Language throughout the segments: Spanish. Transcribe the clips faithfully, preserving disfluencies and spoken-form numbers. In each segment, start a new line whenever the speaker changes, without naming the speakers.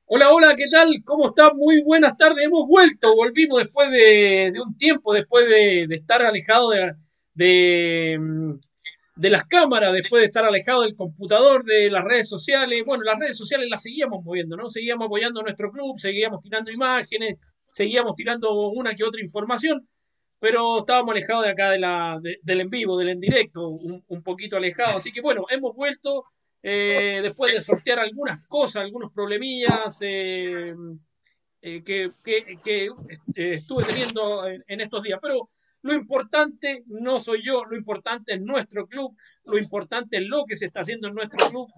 Hola, hola, ¿qué tal? ¿Cómo está? Muy buenas tardes. Hemos vuelto, volvimos después de, de un tiempo, después de, de estar alejado de, de, mm, de las cámaras, después de estar alejado del computador, de las redes sociales. Bueno, las redes sociales las seguíamos moviendo, ¿no? Seguíamos apoyando a nuestro club, seguíamos tirando imágenes, seguíamos tirando una que otra información, pero estábamos alejados de acá de la, de- del en vivo, del en directo, un, un poquito alejados. Así que bueno, hemos vuelto eh, después de sortear algunas cosas, algunos problemillas eh, eh, que, que- que, eh, estuve teniendo en, en estos días. Pero lo importante no soy yo, lo importante es nuestro club, lo importante es lo que se está haciendo en nuestro club,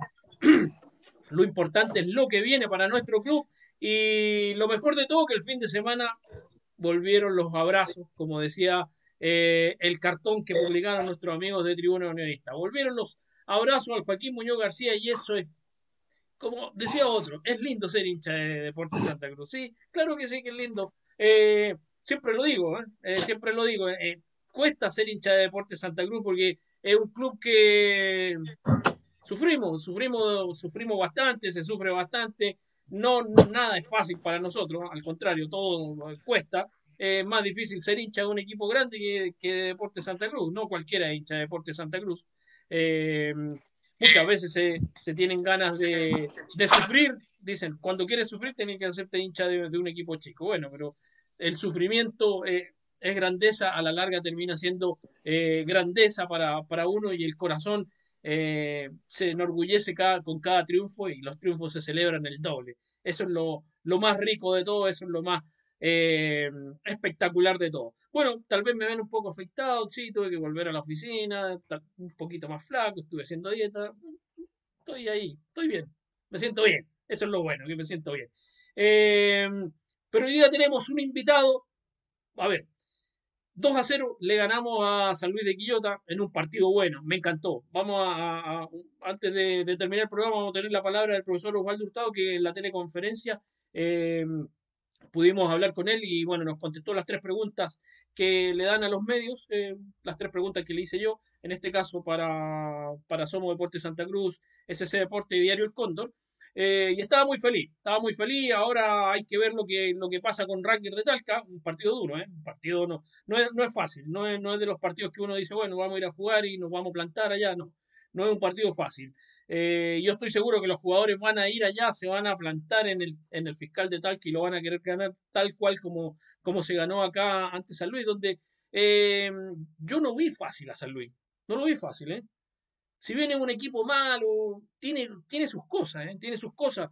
lo importante es lo que viene para nuestro club y lo mejor de todo que el fin de semana volvieron los abrazos, como decía eh, el cartón que publicaron nuestros amigos de Tribuna Unionista. Volvieron los abrazos al Joaquín Muñoz García y eso es, como decía otro, es lindo ser hincha de Deportes Santa Cruz. Sí, claro que sí que es lindo. Eh, siempre lo digo, ¿eh? Eh, siempre lo digo. Eh, cuesta ser hincha de Deportes Santa Cruz porque es un club que sufrimos, sufrimos, sufrimos bastante, se sufre bastante. No, nada es fácil para nosotros, al contrario, todo cuesta. Es más difícil ser hincha de un equipo grande que, que de Deportes Santa Cruz. No cualquiera es hincha de Deportes Santa Cruz. Eh, muchas veces se, se tienen ganas de, de, sufrir. Dicen, cuando quieres sufrir, tienes que hacerte hincha de, de un equipo chico. Bueno, pero el sufrimiento eh, es grandeza, a la larga termina siendo eh, grandeza para, para uno y el corazón eh, se enorgullece cada, con cada triunfo y los triunfos se celebran el doble. Eso es lo, lo más rico de todo, eso es lo más eh, espectacular de todo. Bueno, tal vez me ven un poco afectado, sí, tuve que volver a la oficina, un poquito más flaco, estuve haciendo dieta, estoy ahí, estoy bien, me siento bien, eso es lo bueno, que me siento bien. Eh, pero hoy día tenemos un invitado, a ver, dos a cero le ganamos a San Luis de Quillota en un partido bueno, me encantó. Vamos a, a- a- antes de, de terminar el programa, vamos a tener la palabra del profesor Osvaldo Hurtado, que en la teleconferencia eh, pudimos hablar con él y bueno, nos contestó las tres preguntas que le dan a los medios, eh, las tres preguntas que le hice yo, en este caso para, para Somos Deportes Santa Cruz, S C Deporte y Diario El Cóndor. Eh, y estaba muy feliz, estaba muy feliz. Ahora hay que ver lo que, lo que pasa con Ranger de Talca, un partido duro, ¿eh? Un partido no, no es, no es fácil, no es, no es de los partidos que uno dice, bueno, vamos a ir a jugar y nos vamos a plantar allá, no, no es un partido fácil. Eh, yo estoy seguro que los jugadores van a ir allá, se van a plantar en el, en el fiscal de Talca y lo van a querer ganar tal cual como, como se ganó acá ante San Luis, donde eh, yo no vi fácil a San Luis, no lo vi fácil, ¿eh? Si bien es un equipo malo, tiene, tiene sus cosas, ¿eh? Tiene sus cosas.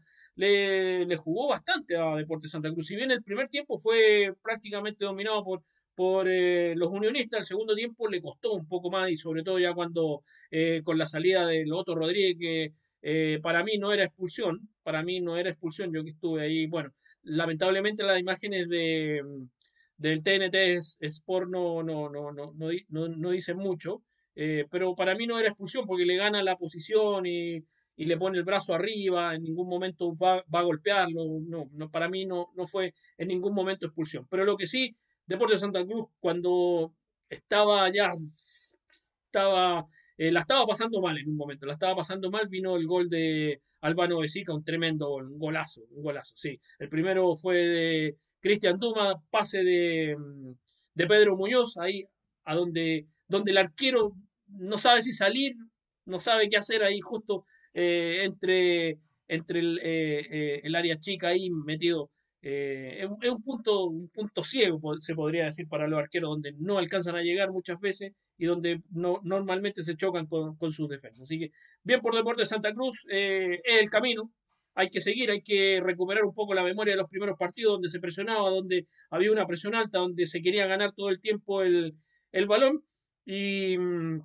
Le, le jugó bastante a Deportes Santa Cruz. Si bien el primer tiempo fue prácticamente dominado por, por eh, los unionistas, el segundo tiempo le costó un poco más y sobre todo ya cuando eh, con la salida de Loto Rodríguez, que eh, para mí no era expulsión, para mí no era expulsión, yo que estuve ahí, bueno, lamentablemente las imágenes de, del T N T Sport no, no, no, no, no, no, no dicen mucho, eh, pero para mí no era expulsión porque le gana la posición y, y le pone el brazo arriba, en ningún momento va, va a golpearlo, no, no, para mí no, no fue en ningún momento expulsión. Pero lo que sí, Deportes Santa Cruz, cuando estaba ya, estaba, eh, la estaba pasando mal en un momento, la estaba pasando mal, vino el gol de Albano Besica, un tremendo gol, un golazo, un golazo, sí. El primero fue de Cristian Duma, pase de, de Pedro Muñoz, ahí a donde, donde el arquero no sabe si salir, no sabe qué hacer ahí justo eh, entre, entre el, eh, eh, el área chica ahí metido. Eh, es, es un punto, un punto ciego, se podría decir, para los arqueros, donde no alcanzan a llegar muchas veces y donde no, normalmente se chocan con, con sus defensas. Así que bien por Deportes Santa Cruz, eh, es el camino, hay que seguir, hay que recuperar un poco la memoria de los primeros partidos donde se presionaba, donde había una presión alta, donde se quería ganar todo el tiempo el, el balón y mm,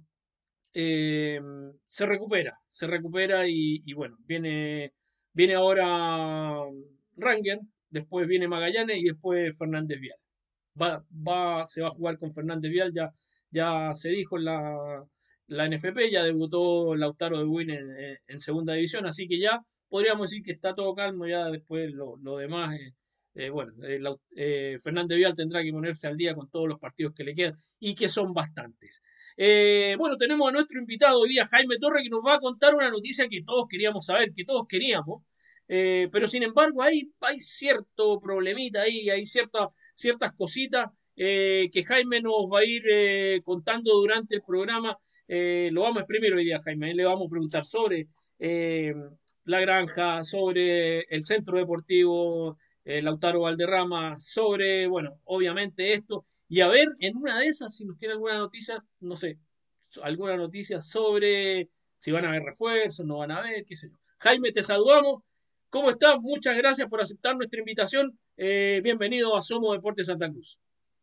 eh, se recupera, se recupera y, y bueno, viene, viene ahora Ranger, después viene Magallanes y después Fernández Vial. Va, va, se va a jugar con Fernández Vial, ya, ya se dijo en la, la N F P, ya debutó Lautaro de Buin en, en- en segunda división, así que ya podríamos decir que está todo calmo, ya después lo, lo demás, eh, eh, bueno, eh, Lau- eh, Fernández Vial tendrá que ponerse al día con todos los partidos que le quedan y que son bastantes. Eh, bueno, tenemos a nuestro invitado hoy día, Jaime Torre, que nos va a contar una noticia que todos queríamos saber, que todos queríamos. Eh, pero sin embargo, hay, hay cierto problemita ahí, hay cierta, ciertas cositas eh, que Jaime nos va a ir eh, contando durante el programa. Eh, lo vamos a exprimir hoy día, Jaime. Le vamos a preguntar sobre eh, la granja, sobre el centro deportivo eh, Lautaro Valderrama, sobre, bueno, obviamente esto. Y a ver, en una de esas, si nos tiene alguna noticia, no sé, alguna noticia sobre si van a haber refuerzos, no van a haber, qué sé yo. Jaime, te saludamos. ¿Cómo estás? Muchas gracias por aceptar nuestra invitación. Eh, bienvenido a Somos Deportes Santa Cruz.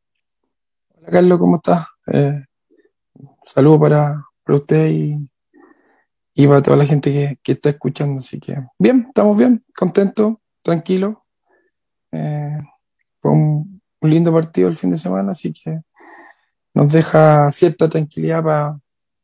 Hola Carlos, ¿cómo estás? Eh, saludo para, para usted y, y para toda la gente que, que está escuchando. Así que bien, estamos bien, contentos, tranquilos. Eh, fue un, un lindo partido el fin de semana, así que nos deja cierta tranquilidad para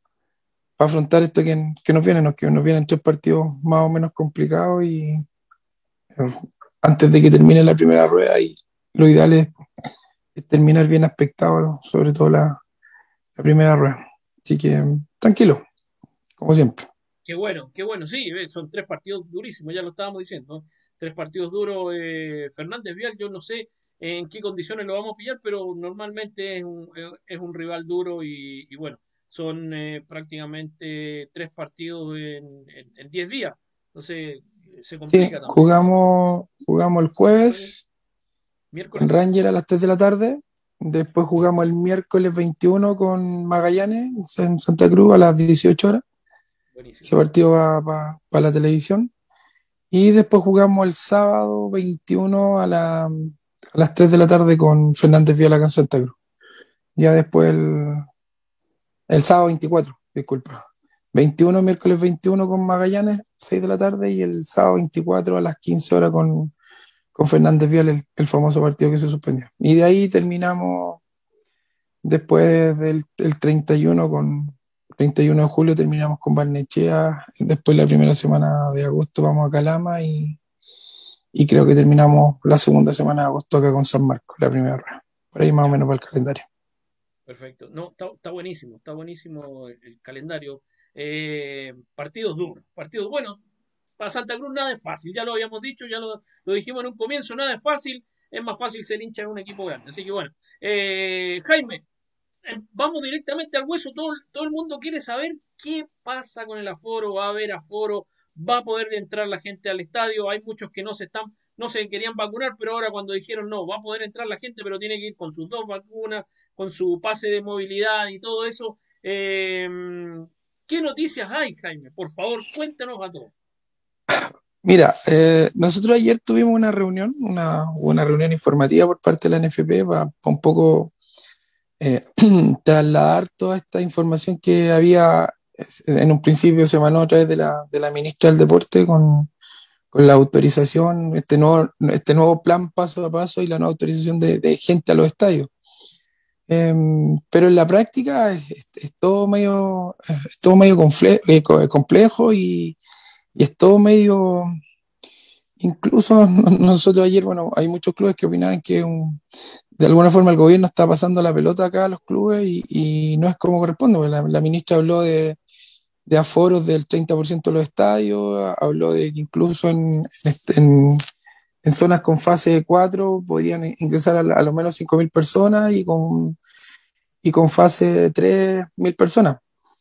afrontar esto que, que nos viene, nos, que nos vienen tres partidos más o menos complicados y eh, antes de que termine la primera rueda y lo ideal es, es terminar bien aspectado, sobre todo la, la primera rueda. Así que tranquilo, como siempre.
Qué bueno, qué bueno, sí, eh, son tres partidos durísimos, ya lo estábamos diciendo. ¿No? Tres partidos duros. Eh, Fernández Vial, yo no sé en qué condiciones lo vamos a pillar, pero normalmente es un, eh, es un rival duro y, y bueno, son eh, prácticamente tres partidos en, en, en diez días. Entonces, eh, se
Sí,
complica también.
jugamos, jugamos el
Jueves,
jueves con
miércoles,
Ranger a las tres de la tarde. Después jugamos el miércoles veintiuno con Magallanes en Santa Cruz a las dieciocho horas.
buenísimo.
Ese partido va para la televisión. Y después jugamos el sábado veintiuno a, la- a las tres de la tarde con Fernández Vial acá en Santa Cruz. Ya después el, el sábado veinticuatro, disculpa. veintiuno, miércoles veintiuno con Magallanes, seis de la tarde. Y el sábado veinticuatro a las quince horas con con Fernández Vial, el, el famoso partido que se suspendió. Y de ahí terminamos después del el treinta y uno con treinta y uno de julio terminamos con Barnechea, después la primera semana de agosto vamos a Calama y, y creo que terminamos la segunda semana de agosto acá con San Marcos, la primera rueda. Por ahí más o
Ya.
menos para el calendario.
Perfecto. No, está, está buenísimo, está buenísimo el, el calendario. Eh, partidos duros, partidos buenos. Para Santa Cruz nada es fácil, ya lo habíamos dicho, ya lo, lo dijimos en un comienzo, nada es fácil, es más fácil ser hincha de un equipo grande. Así que bueno, eh, Jaime, eh, vamos directamente al hueso. Todo, todo el mundo quiere saber qué pasa con el aforo. Va a haber aforo, va a poder entrar la gente al estadio. Hay muchos que no se están, no se querían vacunar, pero ahora cuando dijeron no, va a poder entrar la gente, pero tiene que ir con sus dos vacunas, con su pase de movilidad y todo eso. Eh, ¿Qué noticias hay, Jaime? Por favor, cuéntanos a todos.
Mira, eh, nosotros ayer tuvimos una reunión, una, una reunión informativa por parte de la N F P para un poco eh, trasladar toda esta información que había en un principio se emanó a través de la, de la ministra del Deporte con, con la autorización, este nuevo, este nuevo plan paso a paso y la nueva autorización de, de gente a los estadios. Eh, pero en la práctica es, es, es todo medio, es todo medio confle- eh, complejo y, y es todo medio. Incluso nosotros ayer, bueno, hay muchos clubes que opinaban que un, de alguna forma el gobierno está pasando la pelota acá a los clubes y, y no es como corresponde. La, la ministra habló de, de aforos del treinta por ciento de los estadios, habló de que incluso en, en, en zonas con fase cuatro podían ingresar a, a lo menos cinco mil personas y con, y con fase tres mil personas.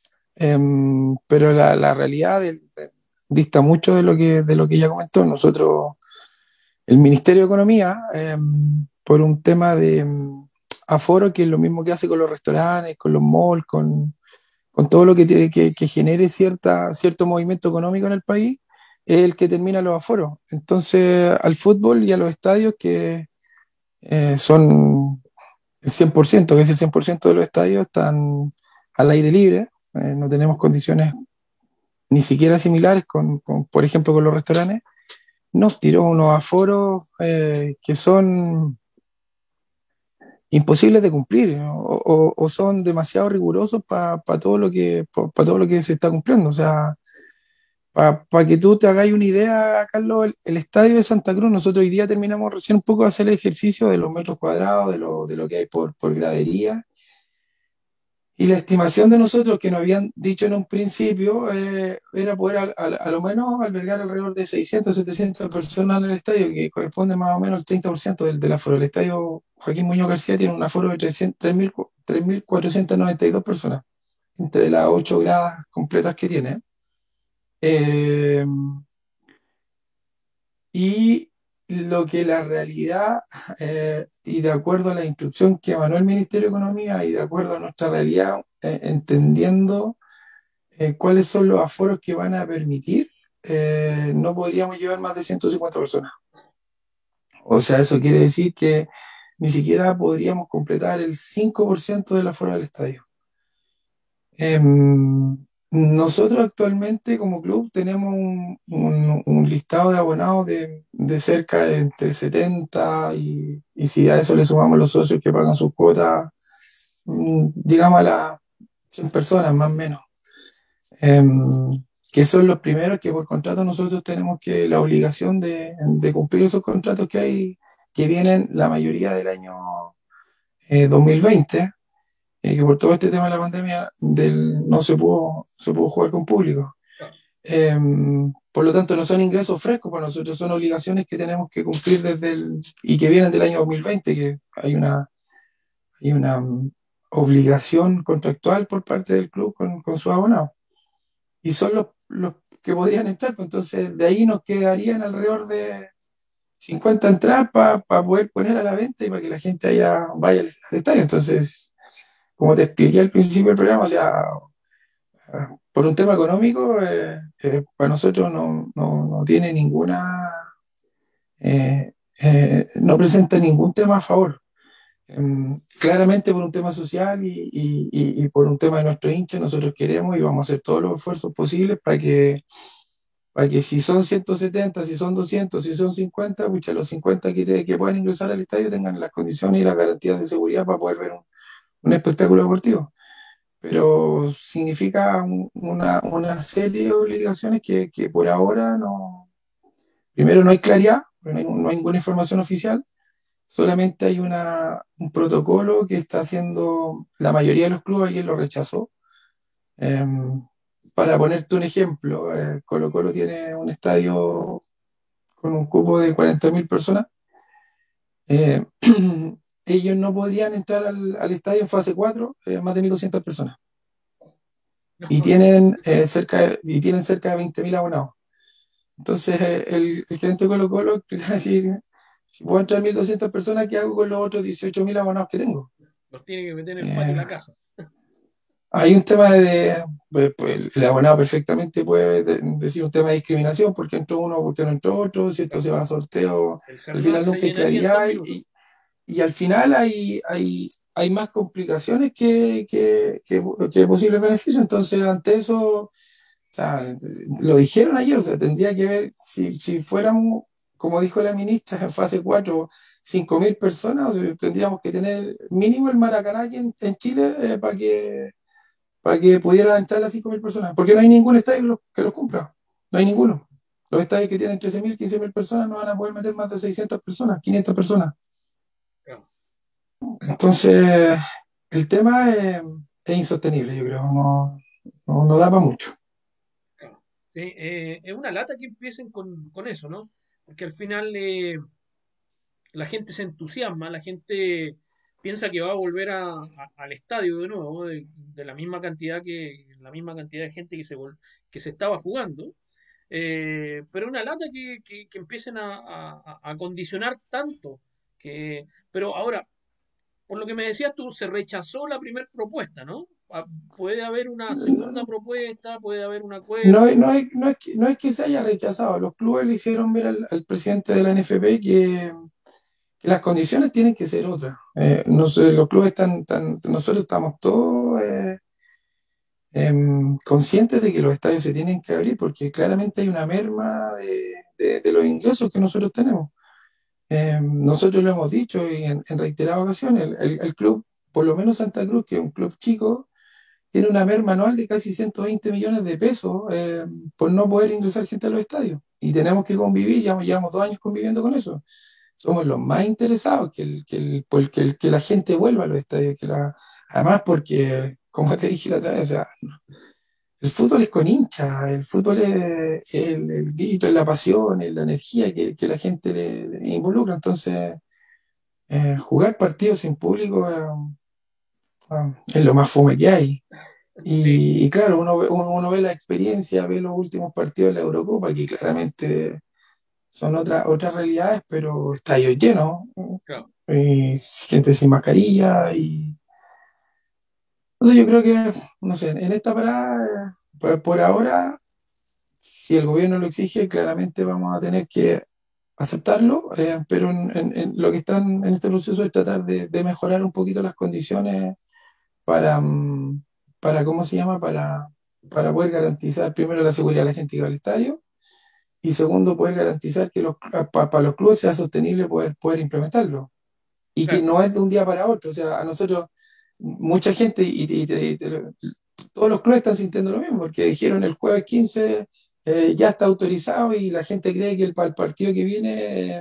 Um, pero la, la realidad de, de, dista mucho de lo que, de lo que ella comentó. Nosotros el Ministerio de Economía, eh, por un tema de um, aforo, que es lo mismo que hace con los restaurantes, con los malls, con, con todo lo que, tiene, que, que genere cierta, cierto movimiento económico en el país, es el que termina los aforos. Entonces, al fútbol y a los estadios, que eh, son el cien por ciento, que es el cien por ciento de los estadios, están al aire libre, eh, no tenemos condiciones ni siquiera similares con, con, por ejemplo, con los restaurantes. Nos tiró unos aforos eh, que son imposibles de cumplir, ¿no? o, o, o, son demasiado rigurosos para pa todo, lo que, pa, pa todo lo que se está cumpliendo. O sea, para pa que tú te hagáis una idea, Carlos, el, el, estadio de Santa Cruz, nosotros hoy día terminamos recién un poco de hacer el ejercicio de los metros cuadrados, de lo, de lo que hay por, por gradería, Y la estimación de nosotros que nos habían dicho en un principio eh, era poder al- al- a, lo menos albergar alrededor de seiscientas, setecientas personas en el estadio, que corresponde más o menos al treinta por ciento del, del aforo. El estadio Joaquín Muñoz García tiene un aforo de trescientos tres mil cu- tres mil cuatrocientas noventa y dos personas, entre las ocho gradas completas que tiene. Eh, y lo que la realidad, eh, y de acuerdo a la instrucción que emanó el Ministerio de Economía y de acuerdo a nuestra realidad, eh, entendiendo eh, cuáles son los aforos que van a permitir, eh, no podríamos llevar más de ciento cincuenta personas. O sea, eso quiere decir que ni siquiera podríamos completar el cinco por ciento del aforo del estadio. Eh, Nosotros actualmente como club tenemos un, un- un listado de abonados de, de cerca de entre setenta y, y si a eso le sumamos los socios que pagan sus cuotas, mm, llegamos a las cien personas más o menos. Em, que son los primeros que por contrato nosotros tenemos que la obligación de, de cumplir esos contratos que hay, que vienen la mayoría del año eh, dos mil veinte, eh, que por todo este tema de la pandemia del, no se pudo, se pudo jugar con público. Em, por lo tanto, no son ingresos frescos para nosotros, son obligaciones que tenemos que cumplir desde el, y que vienen del año dos mil veinte, que hay una, hay una um, obligación contractual por parte del club con, con sus abonados. Y son los, los que podrían entrar, pues entonces de ahí nos quedarían alrededor de cincuenta entradas para pa poder poner a la venta y para que la gente allá vaya al, al estadio. Entonces, como te expliqué al principio del programa, o sea, por un tema económico, eh, eh, para nosotros no, no, no tiene ninguna, eh, eh, no presenta ningún tema a favor. Em, claramente por un tema social y, y- y- y por un tema de nuestro hincha, nosotros queremos y vamos a hacer todos los esfuerzos posibles para que para que si son ciento setenta, si son doscientos, si son cincuenta, pucha, los cincuenta que, te- que puedan ingresar al estadio tengan las condiciones y las garantías de seguridad para poder ver un, un espectáculo deportivo. Pero significa un- una, una serie de obligaciones que, que por ahora no, primero no hay claridad, no hay, no hay ninguna información oficial, solamente hay una, un protocolo que está haciendo la mayoría de los clubes, ayer lo rechazó. Em, para ponerte un ejemplo, eh, Colo Colo tiene un estadio con un cupo de cuarenta mil personas. eh, Ellos no podrían entrar al, al estadio en fase cuatro, eh, más de mil doscientas personas. Y
No,
tienen, eh, cerca, de, y tienen cerca de veinte mil abonados. Entonces, eh, el, el gerente de Colo Colo quería decir, si puedo entrar mil doscientas personas, ¿qué hago con los otros dieciocho mil abonados que tengo?
los tiene que meter en el patio
Eh,
de la casa.
Hay un tema de, pues, pues, el abonado perfectamente puede de- decir un tema de discriminación, porque entró uno, porque no entró otro, si esto
Claro.
se va a sorteo,
El
al
Hard
final
se
nunca hay
llenaría en dos
claridad
minutos.
y, y al final hay, hay, hay más complicaciones que, que, que, que posibles beneficios. Entonces, ante eso, o sea, lo dijeron ayer, o sea, tendría que ver si, si fuéramos, como dijo la ministra, en fase cuatro cinco mil personas, o sea, tendríamos que tener mínimo el Maracaná aquí en, en Chile eh, para que, para que pudieran entrar las cinco mil personas, porque no hay ningún estadio que los, que los cumpla, no hay ninguno. Los estadios que tienen trece mil, quince mil personas no van a poder meter más de seiscientas personas, quinientas personas.
Claro,
Entonces, el tema es, es insostenible, yo creo, no, no, no da para mucho.
claro. Sí, eh, es una lata que empiecen con, con eso, ¿no? Porque al final eh, la gente se entusiasma, la gente piensa que va a volver a- a- al estadio de nuevo, de, de la misma cantidad que la misma cantidad de gente que se vol- que se estaba jugando. Eh, pero una lata que, que- que empiecen a, a- a condicionar tanto que, pero ahora, por lo que me decías tú, se rechazó la primera propuesta, ¿no? Ah, puede haber una segunda propuesta, puede haber un
No, es-
acuerdo.
no, es, no, es que, no es que se haya rechazado, los clubes le hicieron ver al, al presidente de la N F P que, que las condiciones tienen que ser otras. Eh, no sé, los clubes están, están- nosotros estamos todos eh, em, conscientes de que los estadios se tienen que abrir porque claramente hay una merma de, de- de los ingresos que nosotros tenemos. Eh, nosotros lo hemos dicho y en, en reiteradas ocasiones, el, el- el club, por lo menos Santa Cruz, que es un club chico, tiene una merma anual de casi ciento veinte millones de pesos eh, por no poder ingresar gente a los estadios. Y tenemos que convivir, ya llevamos dos años conviviendo con eso. Somos los más interesados que, el, que, el, por que, el- que la gente vuelva a los estadios, que la, además porque como te dije la otra vez, o sea, el fútbol es con hinchas, el fútbol es el, el grito, es la pasión, es la energía que, que la gente le, le involucra. Entonces, eh, jugar partidos sin público eh, eh, es lo más fome que hay.
Sí,
Y, y claro, uno, ve- uno, uno ve la experiencia, ve los últimos partidos de la Eurocopa, que claramente son otras otras realidades, pero estadios llenos,
claro.
y gente sin mascarilla. Y entonces yo creo que, no sé, en esta parada, eh, pues por ahora, si el gobierno lo exige, claramente vamos a tener que aceptarlo, eh, pero en, en- en lo que están en este proceso es tratar de, de mejorar un poquito las condiciones para, mm, para ¿cómo se llama? Para, para poder garantizar primero la seguridad de la gente que va al estadio y segundo, poder garantizar que los, pa- para los clubes sea sostenible poder, poder implementarlo y que
Claro.
no es de un día para otro. O sea, a nosotros, mucha gente y, y- y- y- todos los clubes están sintiendo lo mismo, porque dijeron el jueves quince eh, ya está autorizado y la gente cree que el, para el partido que viene eh,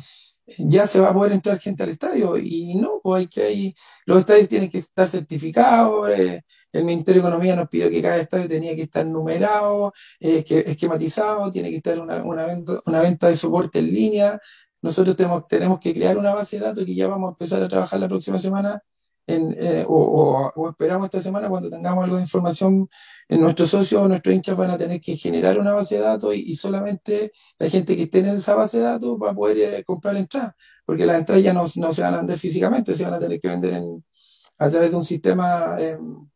ya se va a poder entrar gente al estadio. Y no, pues hay que hay, los estadios tienen que estar certificados. Eh, el Ministerio de Economía nos pidió que cada estadio tenía que estar numerado, eh, que, esquematizado, tiene que estar una, una, venta, una venta de soporte en línea. Nosotros tenemos, tenemos que crear una base de datos que ya vamos a empezar a trabajar la próxima semana. En, eh, o, o, o, esperamos esta semana cuando tengamos algo de información, en nuestros socios o nuestros hinchas van a tener que generar una base de datos y, y solamente la gente que esté en esa base de datos va a poder eh, comprar entradas, porque las entradas ya no, no se van a vender físicamente, se van a tener que vender en, a través de un sistema, eh,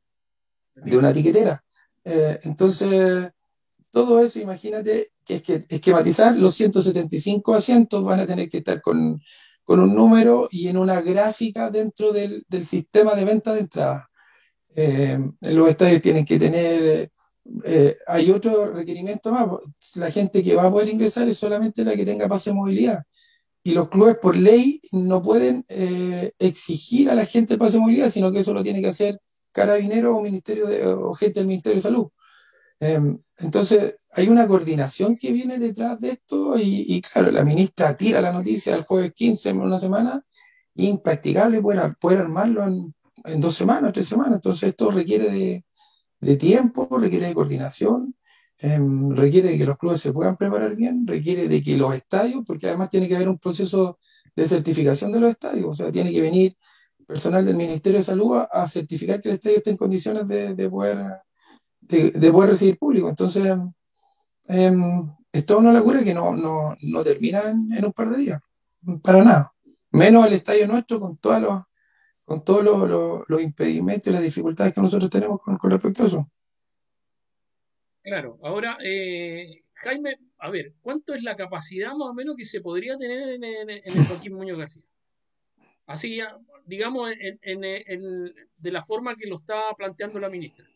de una etiquetera. Eh, entonces, todo eso, imagínate que es que esquematizar los ciento setenta y cinco asientos van a tener que estar con, con un número y en una gráfica dentro del, del sistema de venta de entradas. Eh, los estadios tienen que tener, eh, hay otro requerimiento más, la gente que va a poder ingresar es solamente la que tenga pase de movilidad. Y los clubes por ley no pueden eh, exigir a la gente el pase de movilidad, sino que eso lo tiene que hacer Carabineros o, ministerio de, o gente del Ministerio de Salud. Eh, entonces, hay una coordinación que viene detrás de esto y, y, claro, la ministra tira la noticia el jueves quince en una semana y impracticable poder, poder armarlo en, en, dos semanas, tres semanas. Entonces, esto requiere de, de tiempo, requiere de coordinación, eh, requiere de que los clubes se puedan preparar bien, requiere de que los estadios, porque además tiene que haber un proceso de certificación de los estadios, o sea, tiene que venir personal del Ministerio de Salud a, a certificar que el estadio esté en condiciones de, de poder, de, de, poder recibir público. Entonces, eh, es toda una locura que no, no, no termina en, en, un par de días, para nada. Menos el estadio nuestro con todos los, con todos los, los, los impedimentos y las dificultades que nosotros tenemos con, con respecto a eso.
Claro, ahora, eh, Jaime, a ver, ¿cuánto es la capacidad más o menos que se podría tener en, en- en el Joaquín Muñoz García? Así, ya, digamos, en, en- en- de la forma que lo está planteando la ministra.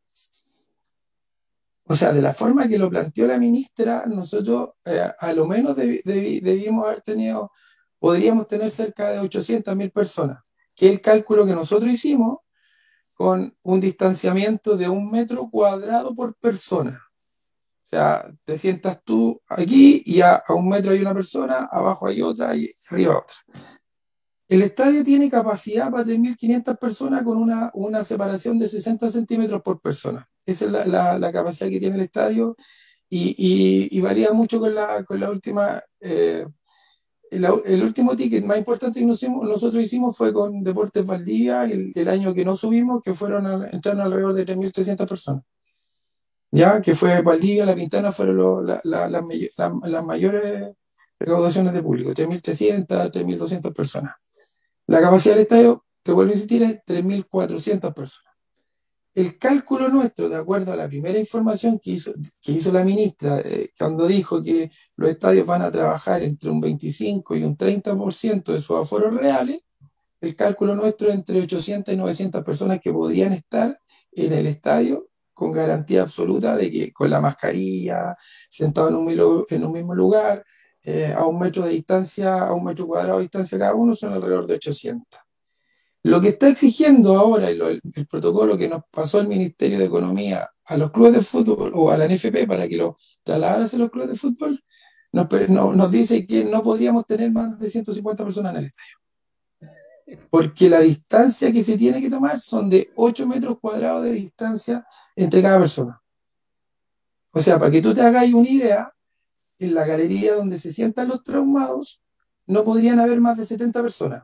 O sea, de la forma que lo planteó la ministra, nosotros eh, a lo menos debi- debi- debimos haber tenido, podríamos tener cerca de ochocientas mil personas, que es el cálculo que nosotros hicimos con un distanciamiento de un metro cuadrado por persona. O sea, te sientas tú aquí y a, a un metro hay una persona, abajo hay otra y arriba otra. El estadio tiene capacidad para tres mil quinientas personas con una, una separación de sesenta centímetros por persona. Esa es la, la, la capacidad que tiene el estadio y, y, y varía mucho con la, con la última. Eh, el, el, último ticket más importante que nos hicimos, nosotros hicimos fue con Deportes Valdivia, el, el año que no subimos, que fueron a, entraron alrededor de tres mil trescientas personas. Ya, que fue Valdivia, La Pintana, fueron lo, la, la, la, la, las mayores recaudaciones de público, tres mil trescientas, tres mil doscientas personas. La capacidad del estadio, te vuelvo a insistir, es tres mil cuatrocientas personas. El cálculo nuestro, de acuerdo a la primera información que hizo, que hizo la ministra, eh, cuando dijo que los estadios van a trabajar entre un veinticinco y un treinta por ciento de sus aforos reales, el cálculo nuestro es entre ochocientas y novecientas personas que podrían estar en el estadio con garantía absoluta de que con la mascarilla, sentado en un, en un mismo lugar, eh, a un metro de distancia, a un metro cuadrado de distancia cada uno, son alrededor de ochocientas. Lo que está exigiendo ahora el, el, el protocolo que nos pasó el Ministerio de Economía a los clubes de fútbol o a la N F P para que lo trasladaran a los clubes de fútbol, nos, nos, nos dice que no podríamos tener más de ciento cincuenta personas en el estadio. porque la distancia que se tiene que tomar son de ocho metros cuadrados de distancia entre cada persona. O sea, para que tú te hagas una idea, en la galería donde se sientan los traumados, no podrían haber más de setenta personas.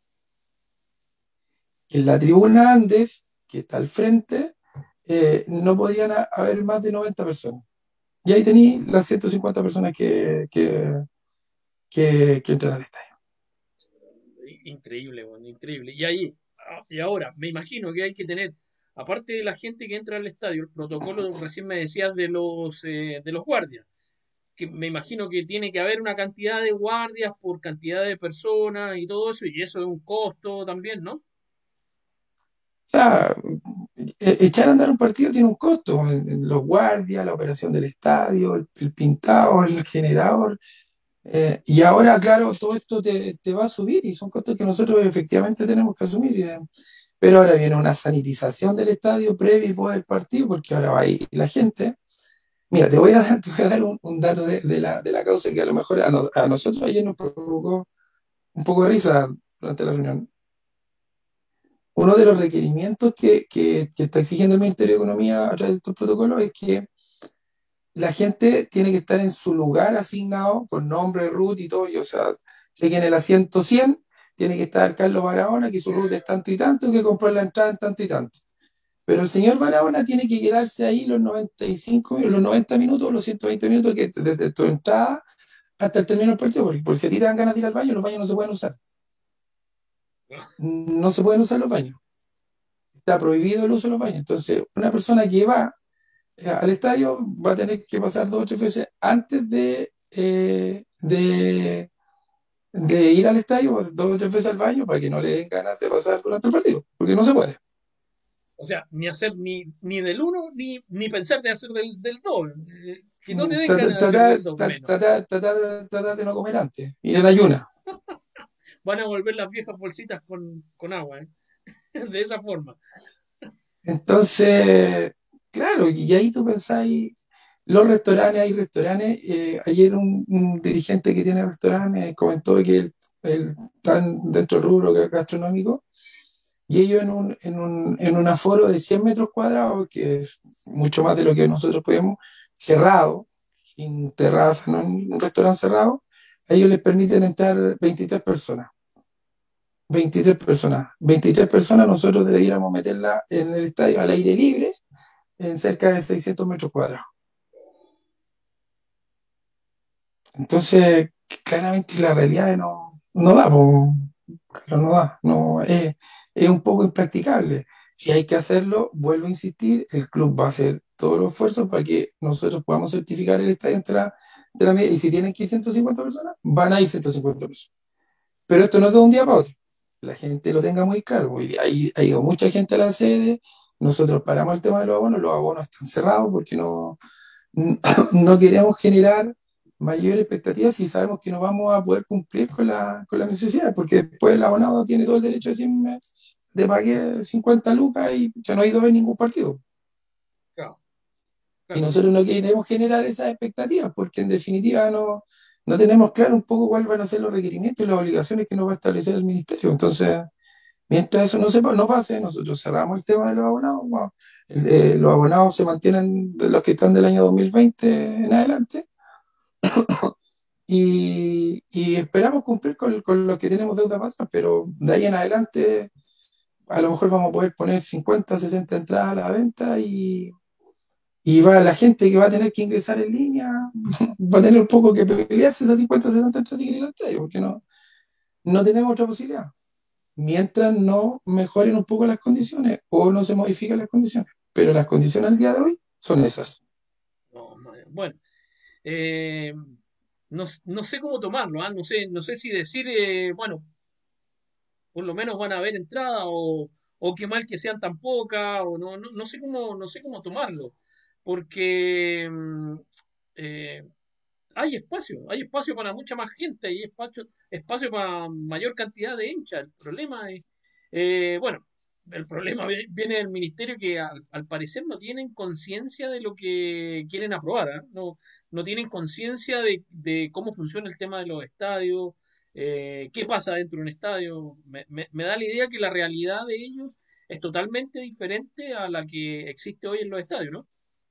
En la tribuna Andes, que está al frente, eh, no podrían ha- haber más de noventa personas. Y ahí tenéis las ciento cincuenta personas que, que, que, que entran al estadio.
Increíble, bueno, increíble. Y ahí, ah, y ahora, me imagino que hay que tener, aparte de la gente que entra al estadio, el protocolo, recién me decías de los, eh, de los guardias, que me imagino que tiene que haber una cantidad de guardias por cantidad de personas y todo eso, y eso es un costo también, ¿no?
O sea, e- echar a andar un partido tiene un costo. Los guardias, la operación del estadio, el, el pintado, el generador. Eh, y ahora, claro, todo esto te, te va a subir y son costos que nosotros efectivamente tenemos que asumir. eh. Pero ahora viene una sanitización del estadio previo y post del partido, porque ahora va a ir la gente. Mira, te voy a dar, te voy a dar un, un dato de, de la, de la causa que a lo mejor a, nos- a nosotros ayer nos provocó un poco de risa durante la reunión. Uno de los requerimientos que, que, que está exigiendo el Ministerio de Economía a través de estos protocolos es que la gente tiene que estar en su lugar asignado con nombre, root y todo. Y, o sea, sé que en el asiento cien tiene que estar Carlos Barahona, que su root es tanto y tanto, que compró la entrada en tanto y tanto. Pero el señor Barahona tiene que quedarse ahí los noventa y cinco, los noventa minutos, los ciento veinte minutos que desde tu entrada hasta el término del partido, porque por si a ti te dan ganas de ir al baño, los baños no se pueden usar. No se pueden usar los baños. Está prohibido el uso de los baños. Entonces, una persona que va eh, al estadio va a tener que pasar dos o tres veces antes de, eh, de, de ir al estadio, dos o tres veces al baño para que no le den ganas de pasar durante el partido, porque no se puede.
O sea, ni hacer ni, ni del uno, ni, ni pensar de hacer del, del dos. Eh, que no te den ganas de hacer
Tratar,
del dos menos.
tratar, tratar, tratar de no comer antes, ir en ayuna.
Van a volver las viejas bolsitas con, con agua, ¿eh? De esa forma.
Entonces, claro, y ahí tú pensáis, los restaurantes, hay restaurantes, eh, ayer un, un dirigente que tiene restaurantes comentó que él, él está dentro del rubro gastronómico. Y ellos en un, en un, en un aforo de cien metros cuadrados, que es mucho más de lo que nosotros podemos, cerrado, sin terraza, no en un restaurante cerrado, a ellos les permiten entrar veintitrés personas. Veintitrés personas. Veintitrés personas nosotros deberíamos meterla en el estadio al aire libre, en cerca de seiscientos metros cuadrados. Entonces, claramente la realidad no, no da, po, claro, no da, no, es, es un poco impracticable. Si hay que hacerlo, vuelvo a insistir, el club va a hacer todos los esfuerzos para que nosotros podamos certificar el estadio entre la, de la media. Y si tienen que ir ciento cincuenta personas, van a ir ciento cincuenta personas. Pero esto no es de un día para otro. La gente lo tenga muy claro. Hoy día hay- ha ido mucha gente a la sede. Nosotros paramos el tema de los abonos. Los abonos están cerrados porque no, no queremos generar mayor expectativa si sabemos que no vamos a poder cumplir con la, con la necesidad, porque después el abonado tiene todo el derecho a decirme, de pagué cincuenta lucas y ya no he ido a ver ningún partido.
Claro,
Y
claro.
nosotros no queremos generar esas expectativas, porque en definitiva no, no tenemos claro un poco cuáles van a ser los requerimientos y las obligaciones que nos va a establecer el ministerio. Entonces, mientras eso no, se, no pase, nosotros cerramos el tema de los abonados. Bueno, el- eh, los abonados se mantienen de los que están del año dos mil veinte en adelante y, y esperamos cumplir con, con lo que tenemos deuda para atrás, pero de ahí en adelante a lo mejor vamos a poder poner cincuenta sesenta entradas a la venta y, y va la gente que va a tener que ingresar en línea, va a tener un poco que pelearse esas cincuenta sesenta entradas y quiere ir al estadio, porque no, no tenemos otra posibilidad. Mientras no mejoren un poco las condiciones o no se modifiquen las condiciones. Pero las condiciones al día de hoy son esas.
No, madre. Bueno, eh, no, s- no sé cómo tomarlo, ¿ah? No sé, no sé si decir, eh, bueno, por lo menos van a haber entrada o, o qué mal que sean tan pocas, o no, no, no sé cómo, no sé cómo tomarlo. Porque mm, eh, hay espacio, hay espacio para mucha más gente, hay espacio, espacio para mayor cantidad de hinchas. El problema es, eh, bueno, el problema vi- viene del ministerio que al, al parecer no tienen conciencia de lo que quieren aprobar, ¿ah? No, no tienen conciencia de, de cómo funciona el tema de los estadios. Eh, ¿qué pasa dentro de un estadio? Me, me- me da la idea que la realidad de ellos es totalmente diferente a la que existe hoy en los estadios, ¿no?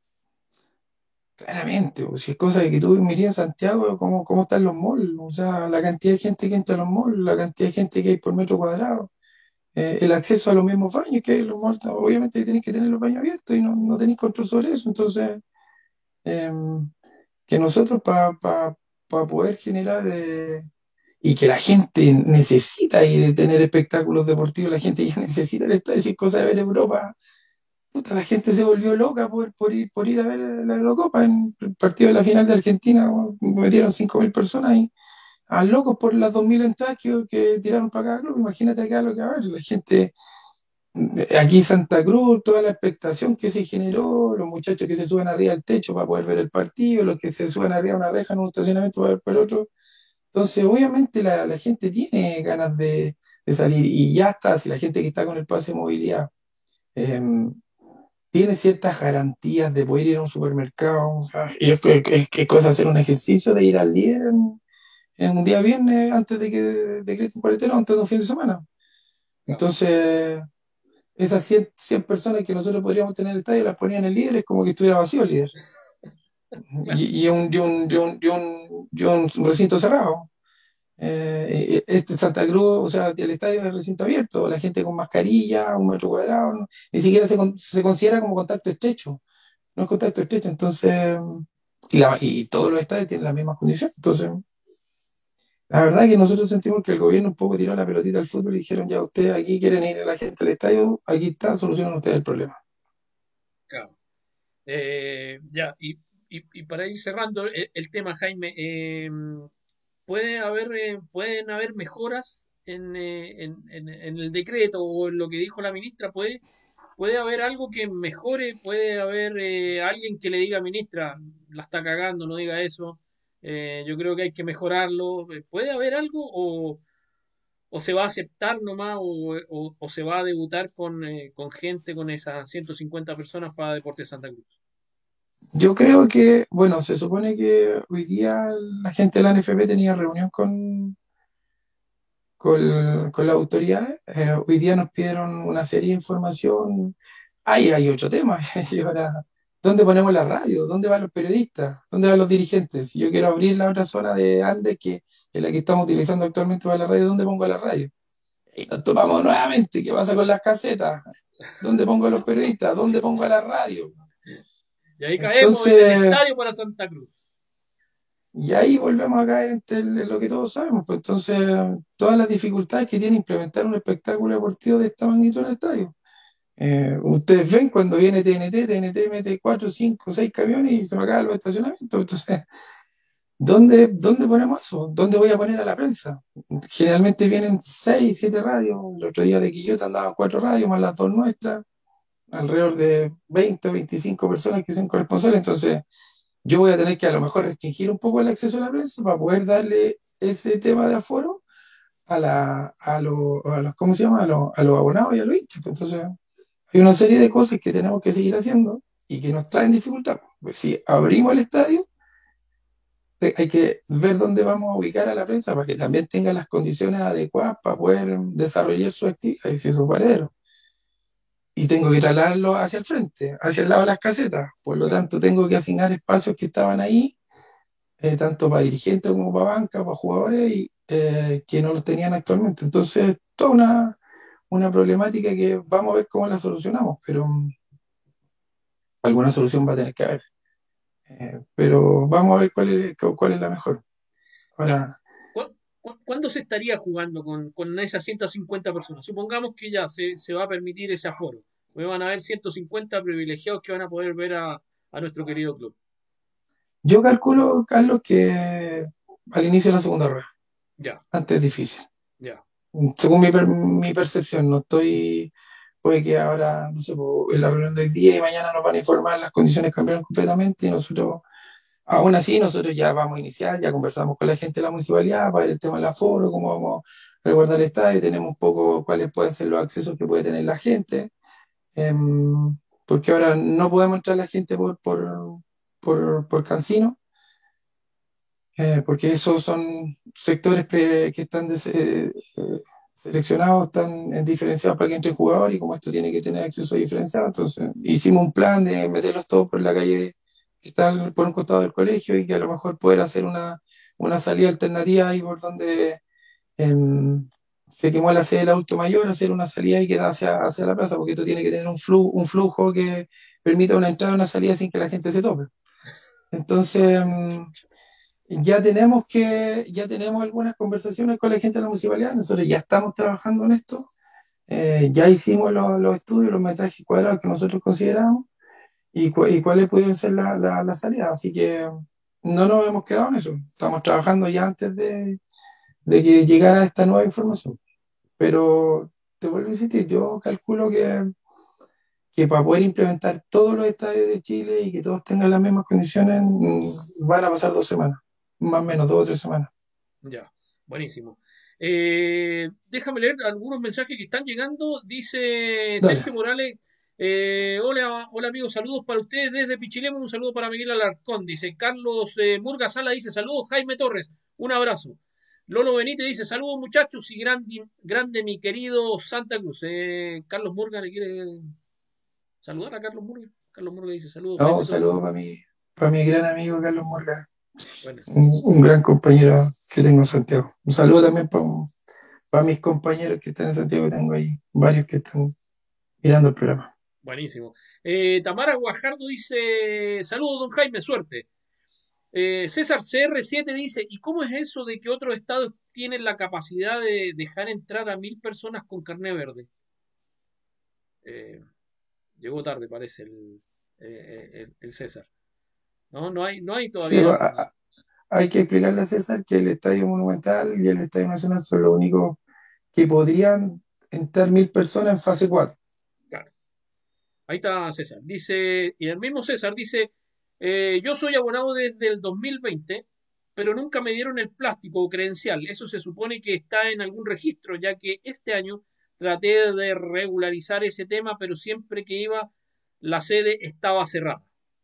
Claramente, pues, si es cosa de que tú miras en Santiago, ¿cómo, cómo están los malls? O sea, la cantidad de gente que entra a los malls, la cantidad de gente que hay por metro cuadrado, eh, el acceso a los mismos baños que hay en los malls, obviamente tienen que tener los baños abiertos y no, no tenéis control sobre eso. Entonces, eh, que nosotros para poder generar eh, y que la gente necesita ir a tener espectáculos deportivos, la gente ya necesita el estadio, si es cosa de ver Europa. Puta, la gente se volvió loca por, por ir, por ir a ver la Eurocopa. En el partido de la final de Argentina, bueno, metieron cinco mil personas y a locos por las dos mil entradas que, que tiraron para cada club. Imagínate acá lo que va a haber. La gente, aquí en Santa Cruz, toda la expectación que se generó, los muchachos que se suben arriba del techo para poder ver el partido, los que se suben arriba de una reja en un estacionamiento para ver por el otro. Entonces, obviamente, la, la gente tiene ganas de, de salir y ya está. Si la gente que está con el pase de movilidad. Eh, tiene ciertas garantías de poder ir a un supermercado. O sea, y es, que- es, que cosa hacer un ejercicio de ir al líder en, en un día viernes antes de que decreten cuarentena, antes de un fin de semana.
Claro.
Entonces, esas cien cien personas que nosotros podríamos tener en el estadio las ponían en el líder, es como que estuviera vacío el líder. Y, y un, y un, y un, y un, y un recinto cerrado. Eh, este Santa Cruz, o sea, el estadio es recinto abierto, la gente con mascarilla, un metro cuadrado, ¿no? Ni siquiera se, con- se considera como contacto estrecho. No es contacto estrecho, entonces, y, la- y todos los estadios tienen las mismas condiciones. Entonces, la verdad es que nosotros sentimos que el gobierno un poco tiró la pelotita al fútbol y dijeron, ya ustedes aquí quieren ir a la gente al estadio, aquí está, solucionan ustedes el problema.
Claro. Eh, ya, y, y- y para ir cerrando el, el tema, Jaime, eh, ¿puede haber, eh, pueden haber mejoras en, eh, en- en- en el decreto o en lo que dijo la ministra? ¿Puede, puede haber algo que mejore? ¿Puede haber eh, alguien que le diga, ministra, la está cagando, no diga eso? Eh, yo creo que hay que mejorarlo. Eh, ¿Puede haber algo o, o se va a aceptar nomás o, o- o se va a debutar con, eh, con gente, con esas ciento cincuenta personas para Deportes Santa Cruz?
Yo creo que, bueno, se supone que hoy día la gente de la N F P tenía reunión con, con, con las autoridades. Eh, hoy día nos pidieron una serie de información. Ahí hay otro tema. Y ahora, ¿dónde ponemos la radio? ¿Dónde van los periodistas? ¿Dónde van los dirigentes? Si yo quiero abrir la otra zona de Andes, que es la que estamos utilizando actualmente para la radio, ¿dónde pongo la radio? Y nos topamos nuevamente. ¿Qué pasa con las casetas? ¿Dónde pongo a los periodistas? ¿Dónde pongo a la radio?
Y ahí caemos en el
Entonces,
estadio para Santa Cruz.
y ahí volvemos a caer entre el- en lo que todos sabemos. Pues entonces, todas las dificultades que tiene implementar un espectáculo deportivo de esta magnitud en el estadio. Eh, ustedes ven cuando viene T N T, T N T mete cuatro, cinco, seis camiones y se me acaban los estacionamientos. Entonces, ¿dónde, dónde ponemos eso? ¿Dónde voy a poner a la prensa? Generalmente vienen seis, siete radios. El otro día de Quillota andaban cuatro radios, más las dos nuestras, alrededor de veinte o veinticinco personas que son corresponsales. Entonces, yo voy a tener que a lo mejor restringir un poco el acceso a la prensa para poder darle ese tema de aforo a, la, a, los, a los, ¿cómo se llama? A los, a los abonados y a los hinchas. Entonces, hay una serie de cosas que tenemos que seguir haciendo y que nos traen dificultad. Pues si abrimos el estadio, eh, hay que ver dónde vamos a ubicar a la prensa para que también tenga las condiciones adecuadas para poder desarrollar su actividad y su paradero. Y tengo que trasladarlo hacia el frente, hacia el lado de las casetas. Por lo tanto, tengo que asignar espacios que estaban ahí, eh, tanto para dirigentes como para banca, para jugadores, y, eh, que no los tenían actualmente. Entonces, toda una, una problemática que vamos a ver cómo la solucionamos, pero mm, alguna solución va a tener que haber. Eh, pero vamos a ver cuál es, cuál es la mejor.
Ya.
Ahora,
¿Cu- cu- ¿Cuándo se estaría jugando con, con esas ciento cincuenta personas? Supongamos que ya se, se va a permitir ese aforo. Pues van a haber ciento cincuenta privilegiados que van a poder ver a, a nuestro querido club.
yo calculo, Carlos, que al inicio de la segunda rueda,
Ya,
antes es difícil.
ya.
Según mi, per- mi percepción, no estoy, puede que ahora, no sé, po, en la reunión de hoy día y mañana nos van a informar, las condiciones cambiaron completamente y nosotros, aún así, nosotros ya vamos a iniciar, ya conversamos con la gente de la municipalidad para ver el tema del aforo, cómo vamos a resguardar el estadio, tenemos un poco cuáles pueden ser los accesos que puede tener la gente. Em, Porque ahora no podemos entrar la gente por, por, por, por Cancino, eh, porque esos son sectores pre- que están des- eh, eh, seleccionados, están eh, diferenciados para que entre jugador y como esto tiene que tener acceso diferenciado, entonces hicimos un plan de meterlos todos por la calle que está por un costado del colegio y que a lo mejor poder hacer una, una salida alternativa ahí por donde em, se quemó la sede del adulto mayor, hacer una salida y quedar hacia, hacia la plaza, porque esto tiene que tener un, flu, un flujo que permita una entrada y una salida sin que la gente se tope. Entonces, em, ya tenemos que, ya tenemos algunas conversaciones con la gente de la municipalidad, nosotros ya estamos trabajando en esto, eh, ya hicimos los, los estudios, los metrajes cuadrados que nosotros consideramos y, cu- y cuáles pudieron ser las la, la salidas, así que no nos hemos quedado en eso, estamos trabajando ya antes de, de que llegara esta nueva información, pero te vuelvo a insistir, yo calculo que, que para poder implementar todos los estadios de Chile y que todos tengan las mismas condiciones, mm, van a pasar dos semanas, más o menos dos o tres semanas.
Ya, buenísimo. Eh, déjame leer algunos mensajes que están llegando. Dice
Dale.
Sergio Morales, eh, hola, hola amigos, saludos para ustedes desde Pichilemu, un saludo para Miguel Alarcón. Dice Carlos eh, Murga Sala, dice saludos Jaime Torres, un abrazo. Lolo Benítez dice saludos muchachos y grande, grande mi querido Santa Cruz. Eh, Carlos Murga le quiere saludar a Carlos Murga. Carlos Murga dice saludos
No, un
Jaime Torres.
saludo para mi, para mi gran amigo Carlos Morga,
Bueno,
un, un gran compañero que tengo en Santiago. Un saludo también para, para mis compañeros que están en Santiago, que tengo ahí varios que están mirando el programa.
buenísimo. Eh, Tamara Guajardo dice saludos don Jaime, suerte. Eh, César C R siete dice, ¿y cómo es eso de que otros estados tienen la capacidad de dejar entrar a mil personas con carné verde? Eh, llegó tarde, parece, el, eh, el- el César. No, no hay, no hay
Sí,
todavía
va,
una.
a- a- hay que explicarle a César que el Estadio Monumental y el Estadio Nacional son los únicos que podrían entrar mil personas en fase cuatro.
Claro, ahí está César. Dice, y el mismo César dice, eh, yo soy abonado desde el dos mil veinte, pero nunca me dieron el plástico o credencial. Eso se supone que está en algún registro, ya que este año traté de regularizar ese tema, pero siempre que iba, la sede estaba cerrada.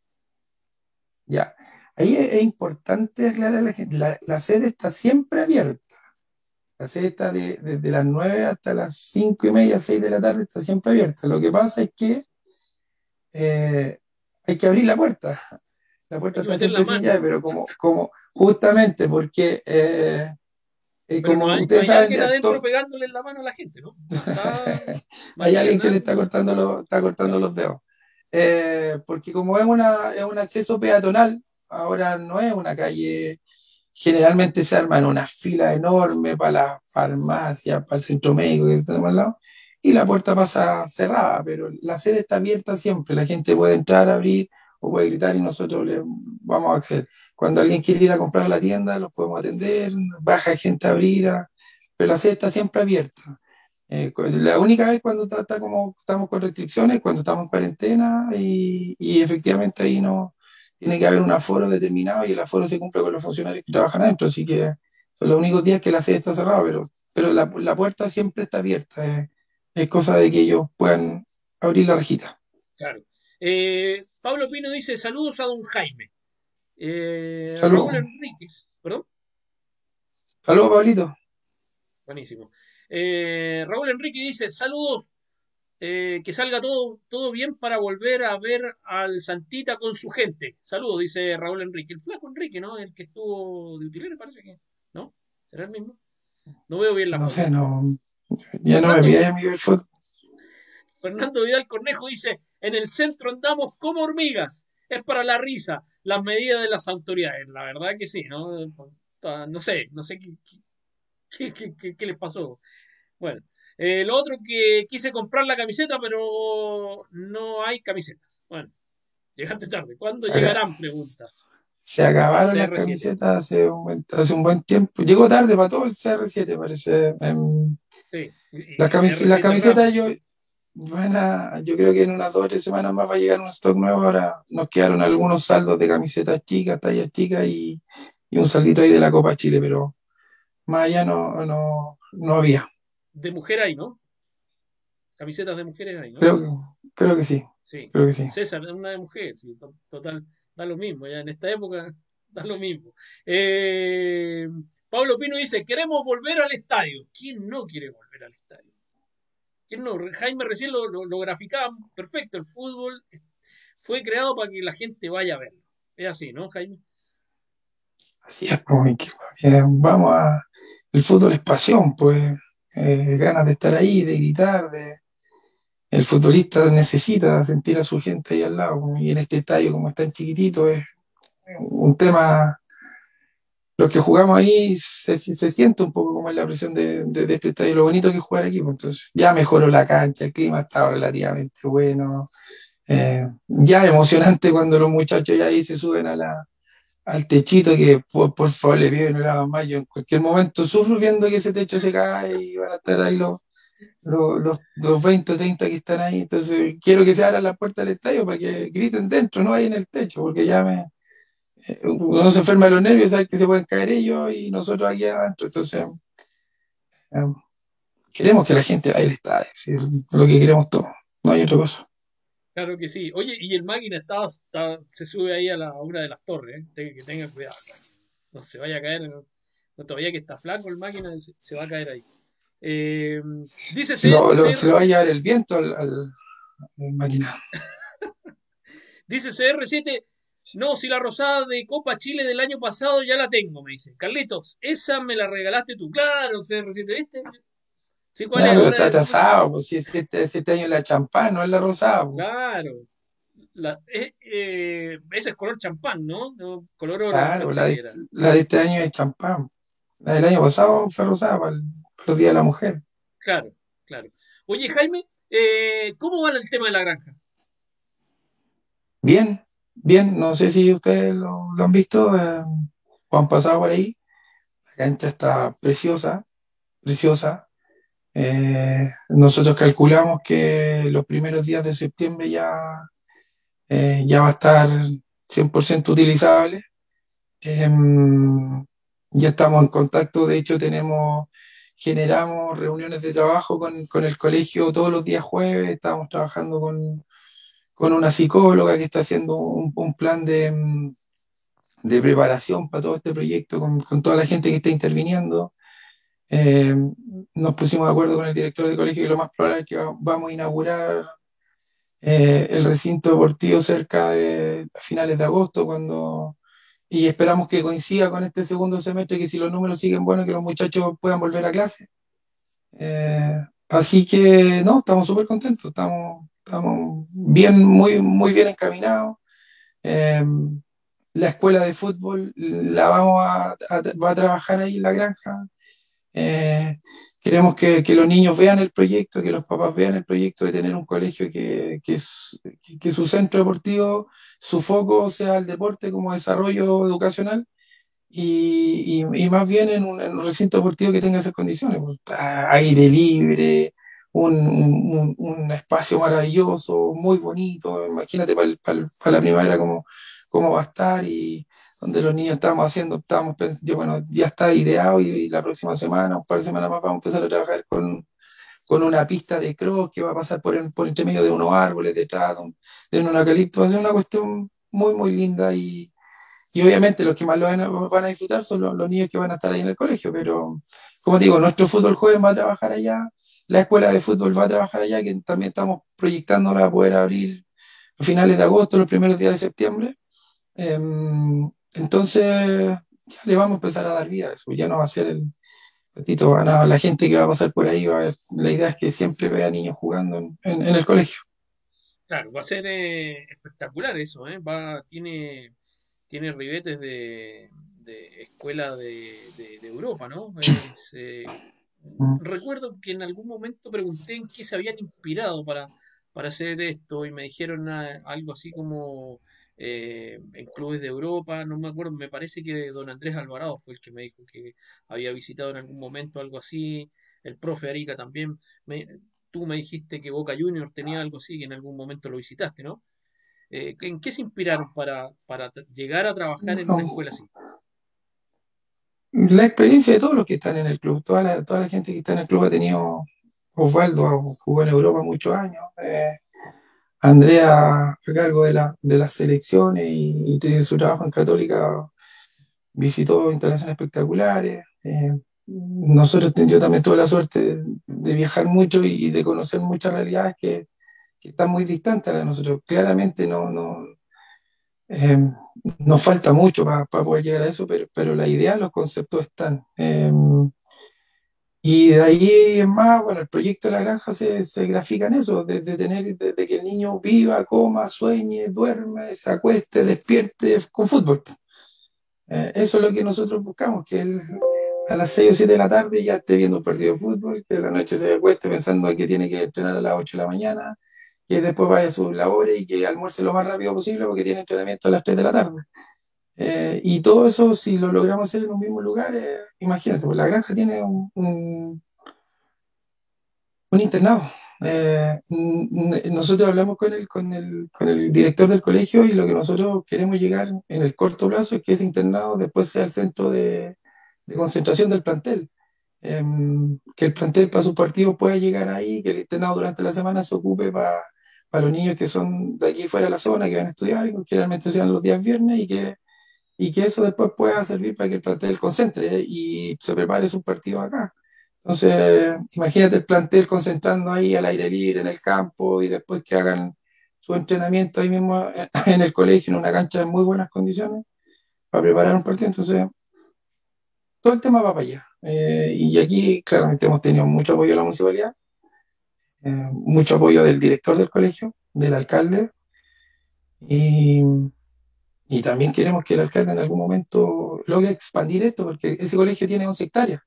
Ya, ahí es, es importante aclarar a la gente, la, la sede está siempre abierta. La sede está de- desde las nueve hasta las cinco y media, seis de la tarde, está siempre abierta. Lo que pasa es que eh, hay que abrir la puerta. La
Hay
puerta
que
está
meter la
siempre sin
mano.
llave, pero como, como justamente porque, eh, eh,
Pero no
como
hay, no
ustedes
hay
saben,
alguien
ya
adentro
to-
pegándole en la mano a la gente, ¿no? No está
hay alguien que
mañana.
le está cortando, los- está cortando
Claro,
los dedos. Eh, porque como es, una, es un acceso peatonal, ahora no es una calle. Generalmente se arman una fila enorme para la farmacia, para el centro médico que está al lado, y la puerta pasa cerrada, pero la sede está abierta siempre. La gente puede entrar, abrir o puede gritar y nosotros le vamos a acceder. Cuando alguien quiere ir a comprar a la tienda, los podemos atender, baja gente a abrir, a- pero la sede está siempre abierta. Eh, la única vez cuando está, está como, estamos con restricciones, cuando estamos en cuarentena y, y efectivamente ahí no tiene que haber un aforo determinado y el aforo se cumple con los funcionarios que trabajan adentro, así que son los únicos días que la sede está cerrada, pero, pero la, la puerta siempre está abierta, eh, es cosa de que ellos puedan abrir la rejita.
claro. Eh, Pablo Pino dice, saludos a don Jaime. Eh, Raúl
Saludos.
Enríquez, perdón.
Saludos, Pablito.
Buenísimo. Eh, Raúl Enrique dice, saludos, eh, que salga todo, todo bien para volver a ver al Santita con su gente. Saludos, dice Raúl Enrique. El flaco Enrique, ¿no? El que estuvo de utilero, parece que. ¿No? ¿Será el mismo? No veo bien la
No
foto.
sé, no, ya no me
Fernando,
pidáis a mí ver fotos.
Fernando Vidal Cornejo dice, en el centro andamos como hormigas. Es para la risa las medidas de las autoridades. La verdad que sí, ¿no? No sé, no sé qué, qué, qué, qué- qué les pasó. Bueno, eh, lo otro que quise comprar la camiseta, pero no hay camisetas. Bueno, llegaste tarde. ¿Cuándo
Se, aga-
llegarán? Pregunta
se acabaron las
C R siete.
camisetas hace un buen, hace un buen tiempo. Llegó tarde para todo el C R siete, parece. Em,
Sí, y,
las,
y
camis- las
C R siete
camisetas
Ramos.
yo, van a- yo creo que en unas dos o tres semanas más va a llegar un stock nuevo. Ahora nos quedaron algunos saldos de camisetas chicas, tallas chicas y, y un saldito ahí de la Copa Chile, pero más allá no, no, no había.
De mujer hay, ¿no? Camisetas de mujeres hay, ¿no?
Creo, que- creo que sí,
Sí.
creo que sí.
César, una de mujer, sí, to- total, da lo mismo. Ya en esta época. da lo mismo. Eh, Pablo Pino dice, queremos volver al estadio. ¿Quién no quiere volver al estadio? ¿Quién no? Jaime recién lo, lo, lo graficaba perfecto. El fútbol fue creado para que la gente vaya a verlo. Es así, ¿no, Jaime?
Así es, pues, que, eh, vamos a... El fútbol es pasión, pues, eh, ganas de estar ahí, de gritar, de... El futbolista necesita sentir a su gente ahí al lado, y en este estadio, como es tan chiquitito, es un tema. Los que jugamos ahí se, se siente un poco como es la presión de, de, de este estadio, lo bonito que es jugar aquí, pues. Entonces ya mejoró la cancha, el clima estaba relativamente bueno, eh, ya emocionante cuando los muchachos ya ahí se suben a la, al techito, que por, por favor le pido y no le hagan más. Yo en cualquier momento sufro viendo que ese techo se cae y van a estar ahí los, los, los, los veinte o treinta que están ahí. Entonces quiero que se abran las puertas del estadio para que griten dentro, no ahí en el techo, porque ya me, uno se enferma de los nervios, sabe que se pueden caer ellos y nosotros aquí adentro. Entonces, eh, queremos que la gente vaya al estadio, ¿sí? Lo que queremos todos, no hay otra cosa.
Claro que sí. Oye, y el máquina está, está- se sube ahí a, la, a una de las torres, ¿eh? Ten- que tenga cuidado. No se vaya a caer. No, no, todavía que está flaco el máquina, se, se va a caer ahí. Eh, dice
Se
C-
lo, lo- se
CR,
lo va a llevar el viento al, al, al máquina.
dice C R siete, no, si la rosada de Copa Chile del año pasado ya la tengo, me dice. Carlitos, esa me la regalaste tú. Claro, C R siete, ¿viste? Sí, ¿cuál
Ya,
es?
pero
Ahora
está
es como...
atrasado, pues si es este, este año la champán, no es la rosada, pues.
Claro. La, eh, eh, ese es color champán, ¿no? No, color oro
Claro, la
pensé
de,
que era.
la de este año es champán. La del año pasado fue rosada para, el, para los días de la mujer.
Claro, claro. Oye, Jaime, eh, ¿cómo va el tema de la granja?
Bien, bien, no sé si ustedes lo, lo han visto, eh, o han pasado por ahí. La cancha está preciosa, preciosa. Eh, nosotros calculamos que los primeros días de septiembre ya, eh, ya va a estar cien por ciento utilizable. Eh, ya estamos en contacto, de hecho tenemos, generamos reuniones de trabajo con, con el colegio todos los días jueves, estamos trabajando con, con una psicóloga que está haciendo un, un plan de, mm, de preparación para todo este proyecto, con, con toda la gente que está interviniendo. Eh, nos pusimos de acuerdo con el director del colegio que lo más probable es que va- vamos a inaugurar eh, el recinto deportivo cerca de a finales de agosto, cuando, y esperamos que coincida con este segundo semestre, que si los números siguen buenos, que los muchachos puedan volver a clase. Eh, así que no, estamos súper contentos, estamos, estamos bien, muy, muy bien encaminados. Eh, la escuela de fútbol la vamos a, a- va a trabajar ahí en la granja. Eh, Queremos que, que los niños vean el proyecto, que los papás vean el proyecto de tener un colegio que, que, es- que- que su centro deportivo, su foco sea el deporte como desarrollo educacional, y, y- y más bien en un, en un recinto deportivo que tenga esas condiciones, pues, a- aire libre, un, un- un espacio maravilloso, muy bonito. Imagínate para la primavera cómo, cómo va a estar, y donde los niños estábamos haciendo, estábamos, pens- yo, bueno, ya está ideado, y, y la próxima semana, un par de semanas más, vamos a empezar a trabajar con, con una pista de cross que va a pasar por, en- por entre medio de unos árboles detrás, de un, de un eucalipto. Va a ser una cuestión muy, muy linda, y y obviamente los que más lo van a, van a disfrutar son los, los niños que van a estar ahí en el colegio. Pero, como te digo, nuestro fútbol joven va a trabajar allá, la escuela de fútbol va a trabajar allá, que también estamos proyectando para poder abrir a finales de agosto, los primeros días de septiembre. Eh, entonces, ya le vamos a empezar a dar vida a eso. Ya no va a ser el ratito, van a- la gente que va a pasar por ahí, va a ver- la idea es que siempre vea niños jugando en, en- en el colegio.
Claro, va a ser eh, espectacular eso, ¿eh? Va, tiene, tiene ribetes de, de escuela de, de- de Europa, ¿no? Es, eh,
Mm.
recuerdo que en algún momento pregunté en qué se habían inspirado para, para hacer esto y me dijeron ah, algo así como eh, en clubes de Europa, no me acuerdo, me parece que don Andrés Alvarado fue el que me dijo que había visitado en algún momento algo así, el profe Arica también. Me, tú me dijiste que Boca Juniors tenía algo así, que en algún momento lo visitaste, ¿no? Eh, ¿en qué se inspiraron para, para t- llegar a trabajar en una
No,
escuela así?
la experiencia de todos los que están en el club, toda la, toda la gente que está en el club ha tenido. Osvaldo jugó en Europa muchos años. eh, Andrea, a cargo de, la, de las selecciones y, y de su trabajo en Católica, visitó instalaciones espectaculares. Eh, nosotros, yo también tuve la suerte de, de viajar mucho y de conocer muchas realidades que, que están muy distantes a las de nosotros. Claramente no, no, eh, nos falta mucho para poder llegar a eso, pero, pero la idea, los conceptos están. Eh, y de ahí en más, bueno, el proyecto de la granja se, se grafica en eso, desde tener, desde que el niño viva, coma, sueñe, duerme, se acueste, despierte con fútbol. Eh, eso es lo que nosotros buscamos, que él a las seis o siete de la tarde ya esté viendo un partido de fútbol, que a la noche se acueste pensando que tiene que entrenar a las ocho de la mañana, que después vaya a sus labores y que almuerce lo más rápido posible porque tiene entrenamiento a las tres de la tarde. Eh, y todo eso, si lo logramos hacer en un mismo lugar, eh, imagínate, pues la granja tiene un, un, un internado. Eh, n- nosotros hablamos con el, con, el, con el director del colegio y lo que nosotros queremos llegar en el corto plazo es que ese internado después sea el centro de, de concentración del plantel. Eh, que el plantel para sus partidos pueda llegar ahí, que el internado durante la semana se ocupe para para los niños que son de aquí fuera de la zona, que van a estudiar, que generalmente sean los días viernes, y que y que eso después pueda servir para que el plantel concentre, ¿eh? Y se prepare sus partidos acá. Entonces, imagínate el plantel concentrando ahí al aire libre en el campo y después que hagan su entrenamiento ahí mismo en el colegio, en una cancha en muy buenas condiciones, para preparar un partido. Entonces, todo el tema va para allá. Eh, y aquí, claramente, hemos tenido mucho apoyo de la municipalidad, eh, mucho apoyo del director del colegio, del alcalde, y, y también queremos que el alcalde en algún momento logre expandir esto, porque ese colegio tiene once hectáreas.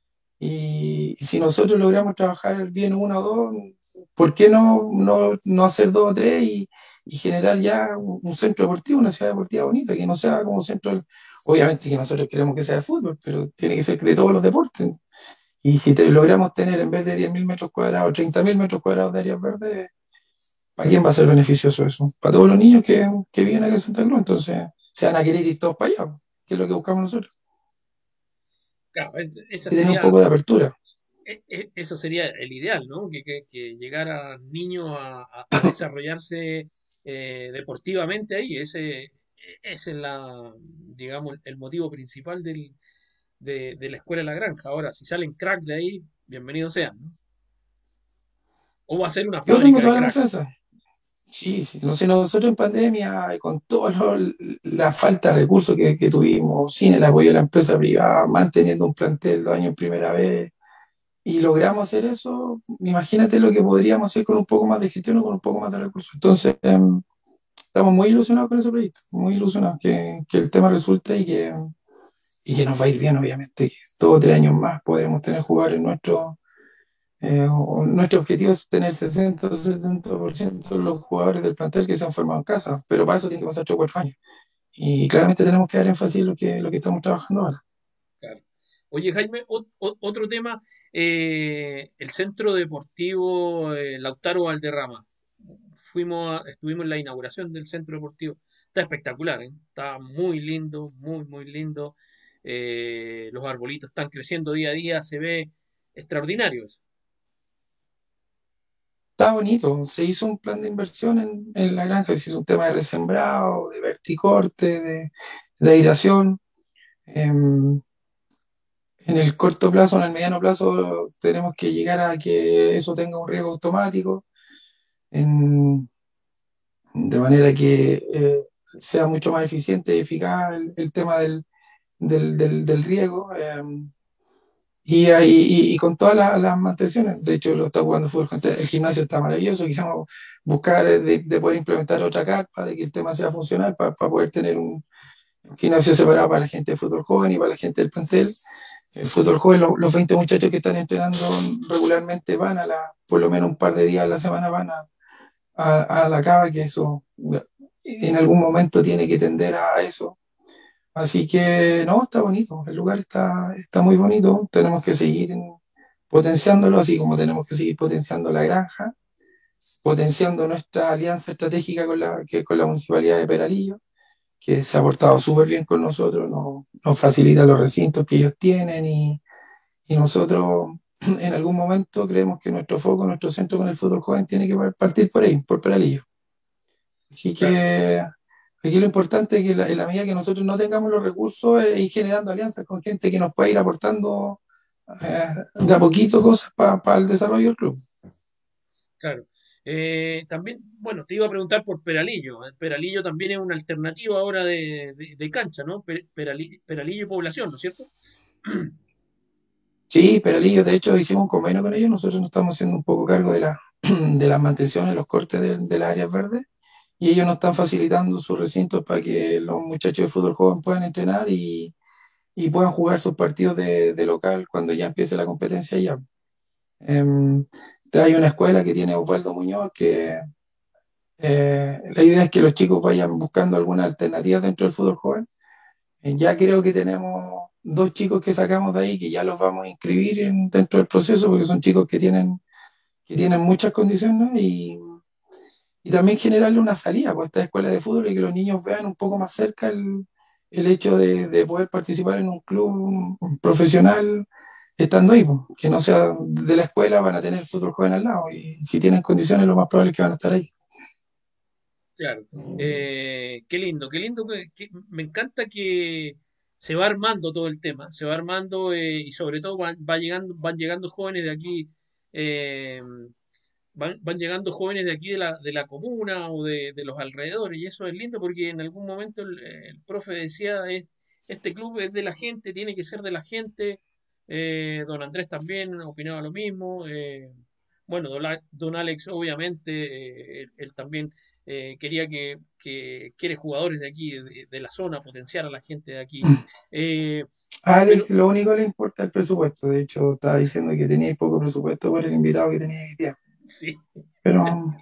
Y, y si nosotros logramos trabajar bien una o dos, ¿por qué no, no, no hacer dos o tres y, y generar ya un, un centro deportivo, una ciudad deportiva bonita, que no sea como centro, obviamente que nosotros queremos que sea de fútbol, pero tiene que ser de todos los deportes. Y si te, logramos tener en vez de diez mil metros cuadrados, treinta mil metros cuadrados de áreas verdes, ¿para quién va a ser beneficioso eso? Para todos los niños que, que viven aquí en Santa Cruz, entonces se van a querer ir todos para allá, que es lo que buscamos nosotros,
Claro, es- esa
y tener un
sería,
poco de apertura.
e- e- eso sería el ideal, ¿no? Que, que, que llegara niño a, a- a desarrollarse eh, deportivamente ahí. Ese, ese es la, digamos, el motivo principal del, de, de la escuela de la granja. Ahora, si salen crack de ahí, bienvenidos sean, ¿no? O va a ser una
Yo tengo
fábrica de
toda la
cracks.
confianza. Sí, sí. No sé, nosotros en pandemia, y con toda la falta de recursos que, que tuvimos, sin el apoyo de la empresa privada, manteniendo un plantel dos años en primera vez, y logramos hacer eso, imagínate lo que podríamos hacer con un poco más de gestión o con un poco más de recursos. Entonces, em, estamos muy ilusionados con ese proyecto, muy ilusionados que, que el tema resulte y que, y que nos va a ir bien, obviamente, que dos o tres años más podremos tener jugadores nuestros. Eh, o- nuestro objetivo es tener sesenta o setenta por ciento de los jugadores del plantel que se han formado en casa, pero para eso tiene que pasar tres o cuatro años. Y claramente tenemos que dar énfasis en lo que, lo que estamos trabajando ahora.
Claro. Oye, Jaime, ot- ot- otro tema, eh, el Centro Deportivo eh, Lautaro Valderrama. Fuimos a- estuvimos en la inauguración del Centro Deportivo. Está espectacular, ¿eh? Está muy lindo, muy, muy lindo. Eh, los arbolitos están creciendo día a día, se ve extraordinario eso.
Está bonito, se hizo un plan de inversión en, en la granja, se hizo un tema de resembrado, de verticorte, de, de aireación. Em, en el corto plazo, en el mediano plazo, tenemos que llegar a que eso tenga un riego automático, en- de manera que eh, sea mucho más eficiente y eficaz el, el tema del, del, del, del riego. Eh, y, ahí- y, y con todas las, las mantenciones, de hecho lo está jugando fútbol, el gimnasio está maravilloso, quizás buscar eh, de, de poder implementar otra carpa, de que el tema sea funcional para, para poder tener un, un gimnasio separado para la gente de fútbol joven y para la gente del plantel. El fútbol joven, lo- los veinte muchachos que están entrenando regularmente van a la, por lo menos un par de días a la semana van a, a, a la cava, que eso en algún momento tiene que tender a eso. Así que no, está bonito, el lugar está, está muy bonito, tenemos que seguir en- potenciándolo, así como tenemos que seguir potenciando la granja, potenciando nuestra alianza estratégica con la, que, con la Municipalidad de Peralillo, que se ha portado súper bien con nosotros, nos, nos facilita los recintos que ellos tienen y, y nosotros en algún momento creemos que nuestro foco, nuestro centro con el fútbol joven tiene que partir por ahí, por Peralillo. Así
claro.
que aquí lo importante es que la- en la medida que nosotros no tengamos los recursos, es ir generando alianzas con gente que nos pueda ir aportando eh, de a poquito cosas para el desarrollo del club.
Claro. Eh, también, bueno, te iba a preguntar por Peralillo. El Peralillo también es una alternativa ahora de, de- de cancha, ¿no? Pe- Perali- Peralillo y Población, ¿no es cierto?
Sí, pero ellos, de hecho, hicimos un convenio con ellos. Nosotros nos estamos haciendo un poco cargo de, la, de las mantenciones, los cortes de, de las áreas verdes. Y ellos nos están facilitando sus recintos para que los muchachos de fútbol joven puedan entrenar y, y puedan jugar sus partidos de, de local cuando ya empiece la competencia ya. Em, hay una escuela que tiene Osvaldo Muñoz que eh, la idea es que los chicos vayan buscando alguna alternativa dentro del fútbol joven. Eh, ya creo que tenemos dos chicos que sacamos de ahí que ya los vamos a inscribir en- dentro del proceso porque son chicos que tienen, que tienen muchas condiciones y, y también generarle una salida pues, a estas escuelas de fútbol y que los niños vean un poco más cerca el, el hecho de, de poder participar en un club profesional estando ahí, pues, que no sea de la escuela, van a tener fútbol joven al lado y si tienen condiciones lo más probable es que van a estar ahí.
Claro. Eh, qué lindo, qué lindo. Que- que- me encanta que se va armando todo el tema, se va armando eh, y sobre todo van, va llegando, van llegando jóvenes de aquí. eh, van, van llegando jóvenes de aquí de la, de la comuna o de, de los alrededores, y eso es lindo porque en algún momento el, el profe decía, es, este club es de la gente, tiene que ser de la gente, eh, don Andrés también opinaba lo mismo, eh, bueno, don, A- don Alex obviamente, eh, él, él también eh, quería que, que quiere jugadores de aquí, de, de la zona, potenciar a la gente de aquí. Eh,
A
pero
Alex lo único que le importa es el presupuesto. De hecho, estaba diciendo que tenía poco presupuesto por el invitado que tenía hoy día.
sí,
Pero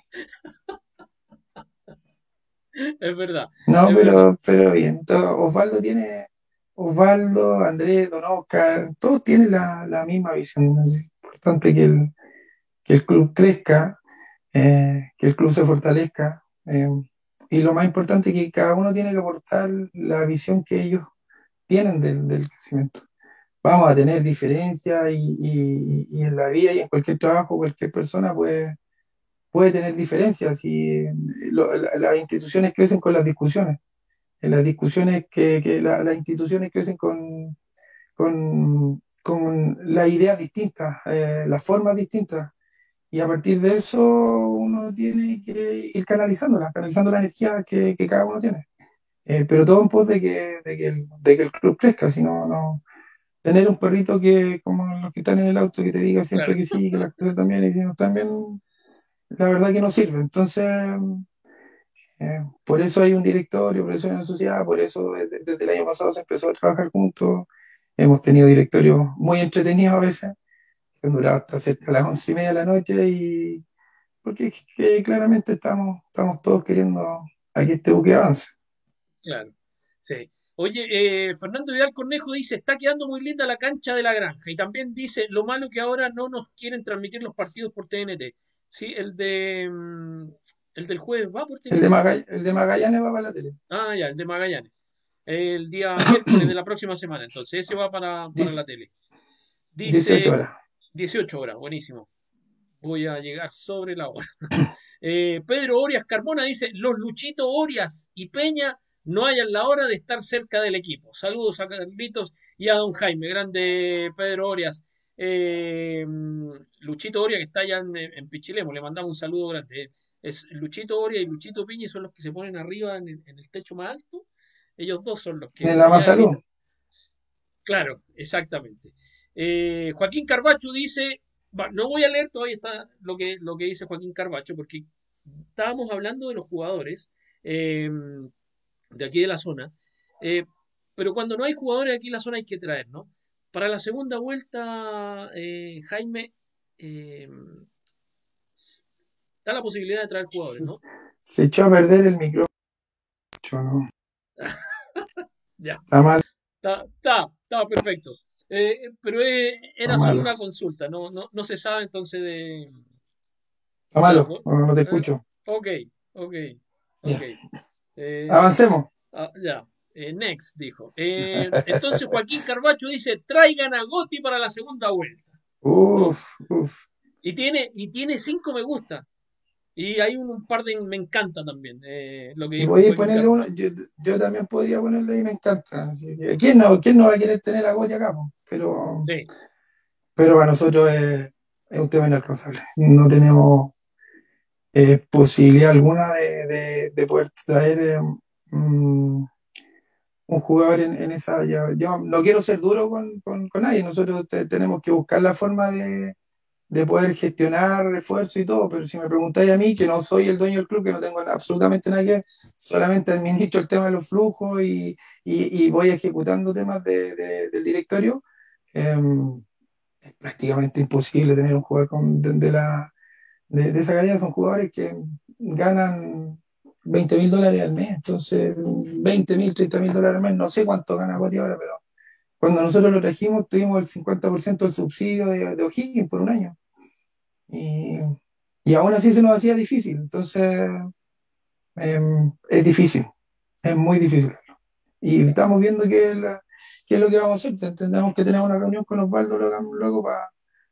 es verdad,
no,
es verdad,
pero, pero bien. Todo- Osvaldo tiene, Osvaldo, Andrés, Don Oscar, todos tienen la, la misma visión. Es importante que el, que el club crezca, eh, que el club se fortalezca. eh, y lo más importante es que cada uno tiene que aportar la visión que ellos tienen del, del crecimiento. Vamos a tener diferencias y, y- y en la vida y en cualquier trabajo, cualquier persona puede, puede tener diferencias y lo- la- las instituciones crecen con las discusiones. En las discusiones que, que la- las instituciones crecen con, con, con las ideas distintas, eh, las formas distintas. Y a partir de eso uno tiene que ir canalizándola, canalizando la energía que, que cada uno tiene. Eh, pero todo en pos de que, de que el, de que el club crezca, si no, no, tener un perrito que, como los que están en el auto, que te diga
claro,
siempre que sí, que las cosas también, y si no están bien, la verdad que no sirve. Entonces, eh, por eso hay un directorio, por eso hay una sociedad, por eso desde, desde el año pasado se empezó a trabajar juntos. Hemos tenido directorios muy entretenidos a veces, que han durado hasta cerca de las once y media de la noche, y porque es que claramente estamos, estamos todos queriendo a que este buque avance.
claro. Sí. Oye, eh, Fernando Vidal Cornejo dice, está quedando muy linda la cancha de la granja. Y también dice, lo malo que ahora no nos quieren transmitir los partidos por T N T. Sí, el de mm, el del jueves va por
El de
T N T.
Magallanes, el de Magallanes va para la tele.
Ah, ya, el de Magallanes. El día miércoles de la próxima semana. Entonces, ese va para, para
Dice
la tele.
dieciocho
Dice
horas.
dieciocho horas, buenísimo. Voy a llegar sobre la hora. Eh, Pedro Orias Carmona dice, los Luchito Orias y Peña no hayan la hora de estar cerca del equipo. Saludos a Carlitos y a don Jaime, grande Pedro Orias. Eh, Luchito Oria que está allá en, en Pichilemu, le mandamos un saludo grande. Es Luchito Oria y Luchito Piña son los que se ponen arriba en el, en el techo más alto. Ellos dos son los
En
que
la más
allá
salud.
gritan. Claro, exactamente. Eh, Joaquín Carbacho dice, va, no voy a leer todavía está lo que, lo que dice Joaquín Carbacho, porque estábamos hablando de los jugadores eh, de aquí de la zona, eh, pero cuando no hay jugadores aquí en la zona hay que traer, ¿no? Para la segunda vuelta, eh, Jaime, eh, da la posibilidad de traer jugadores,
Se,
¿no?
se echó a perder el micrófono, ¿no?
Ya,
Está mal,
está, está, está perfecto. Eh, pero eh,
está
era solo
malo.
una consulta, no, no, no se sabe entonces de,
Está
ya,
malo.
no,
No, no te
eh,
escucho.
ok, ok, ok.
Ya.
Eh,
Avancemos.
ah, ya, eh, next, dijo. Eh, entonces Joaquín Carbacho dice, traigan a Gotti para la segunda vuelta, ¿no?
Uf, uf.
Y tiene, y tiene cinco me gusta. Y hay un, un par de me encanta también, eh, lo que
Y
dijo
voy a
Joaquín
ponerle
Castro.
uno, yo, yo también podría ponerle y me encanta. Así que, ¿quién no, quién no va a querer tener a Gotti acá, po? Pero,
Sí,
pero para nosotros es, es un tema inalcanzable. No tenemos eh, posibilidad alguna de, de- de poder traer eh, mm, un jugador en, en esa. Ya- yo no quiero ser duro con, con- con nadie, nosotros te- tenemos que buscar la forma de, de poder gestionar refuerzo y todo, pero si me preguntáis a mí, que no soy el dueño del club, que no tengo absolutamente nada que ver, solamente administro el tema de los flujos y, y- y voy ejecutando temas de- de- del directorio, eh, es prácticamente imposible tener un jugador con- de, de la, de, de esa calidad. Son jugadores que ganan veinte mil dólares al mes, entonces veinte mil, treinta mil dólares al mes, no sé cuánto gana Guati ahora, pero cuando nosotros lo trajimos tuvimos el cincuenta por ciento del subsidio de, de O'Higgins por un año. Y, y aún así se nos hacía difícil. Entonces, eh, es difícil, es muy difícil. Y estamos viendo qué es, la- qué es lo que vamos a hacer. Tendremos que tener una reunión con Osvaldo luego, luego para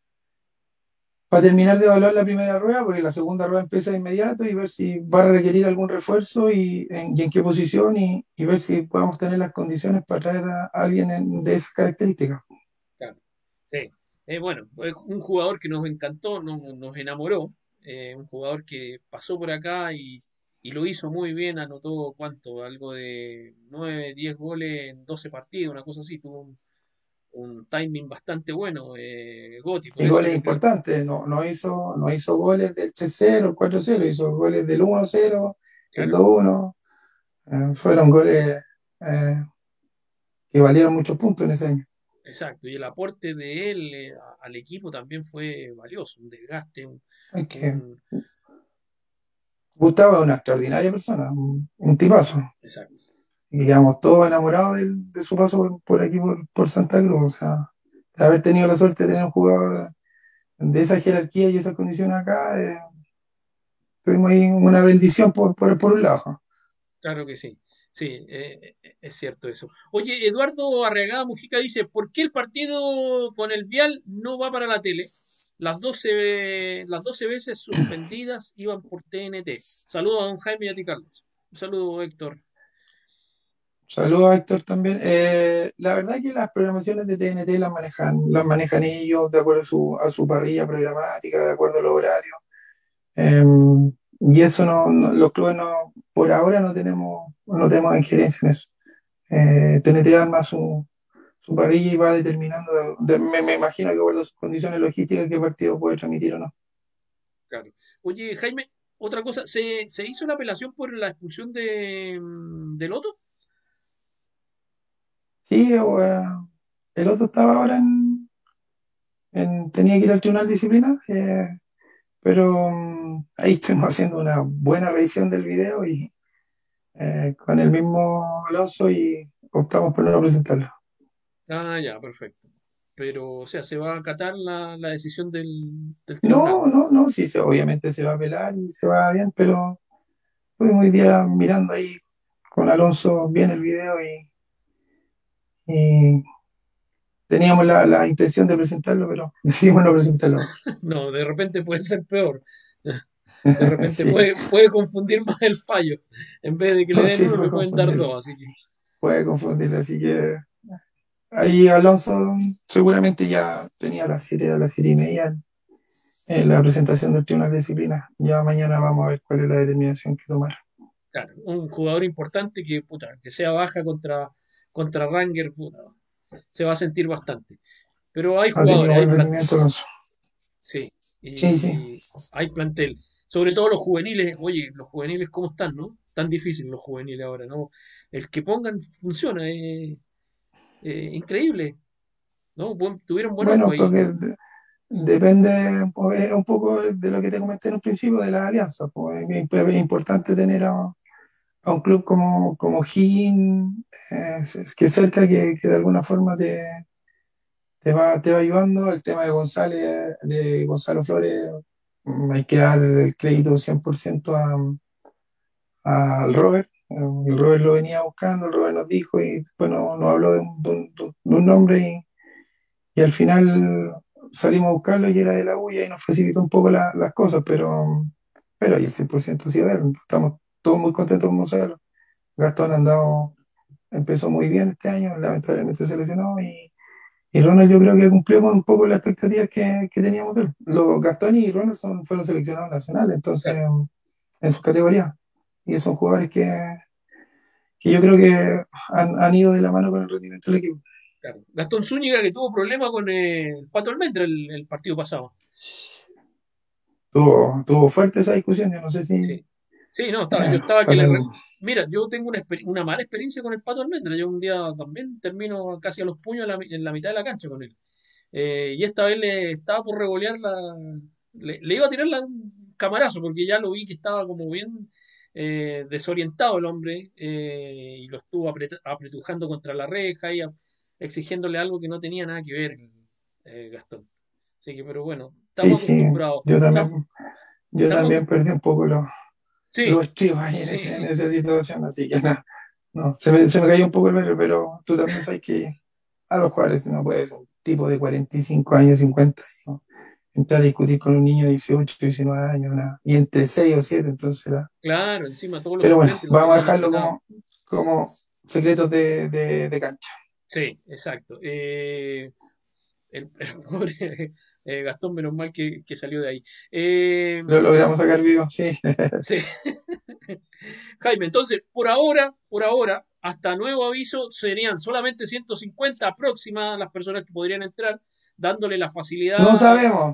terminar de evaluar la primera rueda, porque la segunda rueda empieza de inmediato y ver si va a requerir algún refuerzo y en, y en qué posición y, y ver si podemos tener las condiciones para traer a, a alguien en- de esas características.
claro. Sí. Eh, bueno, es un jugador que nos encantó, nos, nos enamoró, eh, un jugador que pasó por acá y, y lo hizo muy bien, anotó cuánto, algo de nueve diez goles en doce partidos, una cosa así, tuvo un, un timing bastante bueno, eh, Gotti, por
Y
eso
goles
yo creo,
importantes, no, no hizo, no hizo goles del tres cero, el cuatro cero, hizo goles del uno cero, el
claro,
dos uno. Eh, fueron goles eh, que valieron muchos puntos en ese año.
exacto, y el aporte de él eh, a- al equipo también fue valioso, un desgaste, un,
Es que
un-
Gustavo es una extraordinaria persona, un, un tipazo.
exacto,
Y quedamos todos enamorados de, de su paso por, por aquí, por, por Santa Cruz. O sea, de haber tenido la suerte de tener un jugador de esa jerarquía y esas condiciones acá, eh, tuvimos ahí una bendición por, por, por un lado.
claro que sí. Sí, eh, eh, es cierto eso. Oye, Eduardo Arriagada Mujica dice, ¿por qué el partido con el Vial no va para la tele? Las doce las doce veces suspendidas iban por T N T. Saludos a don Jaime y a ti, Carlos. Un saludo, Héctor.
Saludos a Héctor también. Eh, la verdad que las programaciones de T N T las manejan, las manejan ellos de acuerdo a su, a su parrilla programática, de acuerdo a los horarios. Eh, y eso no, no- los clubes no, por ahora no tenemos, no tenemos injerencia en eso. Eh, T N T arma su, su parrilla y va determinando, de- de- me, me imagino que por sus condiciones logísticas, qué partido puede transmitir o no.
Claro. Oye, Jaime, otra cosa, ¿se, se hizo la apelación por la expulsión de, mm, de Loto?
Sí, o, eh, el otro estaba ahora en, en- tenía que ir al tribunal de disciplina, eh, pero mm, ahí estuvimos haciendo una buena revisión del video y eh, con el mismo Alonso y optamos por no presentarlo.
Ah, ya, perfecto. Pero, o sea, se va a acatar la, la decisión del, del tribunal.
No, no, no, sí, se- obviamente se va a apelar y se va bien, pero estuvimos hoy día mirando ahí con Alonso bien el video y, y teníamos la, la intención de presentarlo, pero decidimos no presentarlo.
No, de repente puede ser peor. De repente
Sí,
puede, puede confundir más el fallo. En vez de que le
no,
den
sí,
uno, le
puede
pueden dar
confundir,
dos. Así que,
puede confundir, así que ahí Alonso seguramente ya tenía a las siete, a las siete y media en la presentación del Tribunal de Disciplina. Ya mañana vamos a ver cuál es la determinación que tomar.
claro, un jugador importante que, puta, que sea baja contra, contra Ranger, puta, se va a sentir bastante. Pero hay
Ha tenido
jugadores, hay
buen
plantel.
rendimiento Alonso.
Sí,
Sí, sí.
y hay plantel. Sobre todo los juveniles, oye, los juveniles, ¿cómo están, no? Tan difícil los juveniles ahora, ¿no? El que pongan funciona, eh, eh, increíble, ¿no? Buen- tuvieron buen ojo
Bueno,
ahí.
porque de- depende un po- eh, un poco de lo que te comenté en un principio de la alianza. Pues es es importante tener a, a un club como, como Higgins, eh, es- que cerca, que, que de alguna forma te, te va, te va ayudando. El tema de González, de Gonzalo Flores, mm, hay que dar el crédito cien por ciento a, a- al Robert. Eh, El Robert lo venía buscando, el Robert nos dijo y después nos, nos habló de un, de un- de un nombre y, y al final salimos a buscarlo y era de la U y ahí nos facilitó un poco la- las cosas, pero pero ahí el cien por ciento sí, a ver, estamos todos muy contentos con Gonzalo. Gastón ha andado, empezó muy bien este año, lamentablemente se lesionó y, y Ronald yo creo que cumplió con un poco las expectativas que, que teníamos de él. Los Gastón y Ronald son, fueron seleccionados nacionales, entonces
Claro,
en sus categorías. Y son jugadores que, que yo creo que han, han ido de la mano con el rendimiento del equipo.
claro. Gastón Zúñiga que tuvo problemas con eh, el Pato Almendra el, el partido pasado.
Tuvo, tuvo fuerte esa discusión, yo no sé si
Sí. Sí, no, estaba, yo
eh,
estaba que le... re-
Paten-
Mira, yo tengo una, exper- una mala experiencia con el Pato Almendra. Yo un día también termino casi a los puños en la, mi- en la mitad de la cancha con él. Eh, y esta vez le estaba por revolear la... Le, le iba a tirar la- un camarazo porque ya lo vi que estaba como bien eh, desorientado el hombre eh, y lo estuvo apret- apretujando contra la reja y a- exigiéndole algo que no tenía nada que ver, eh, Gastón. Así que, pero bueno,
sí,
estamos
sí,
acostumbrados.
yo
Estamos,
también, yo
estamos
también
acos-
perdí un poco los,
Sí,
los estribos ahí en, ese- en
sí,
esa situación, así que nada, no, se me, se me cayó un poco el medio, pero tú también sabes que a los jugadores no puedes, un tipo de cuarenta y cinco años, cincuenta años, entrar a discutir con un niño de dieciocho, diecinueve años, nada, y entre seis o siete entonces era.
claro, encima todos los
Pero bueno,
suplentes lo
vamos a
tenían
dejarlo
apretado.
como, como secretos de, de, de cancha.
Sí, exacto. Eh, el, el pobre eh, Gastón, menos mal que, que salió de ahí. Eh,
Lo logramos sacar vivo, sí.
sí. Jaime, entonces, por ahora, por ahora, hasta nuevo aviso, serían solamente ciento cincuenta aproximadas las personas que podrían entrar, dándole la
No
facilidad
sabemos,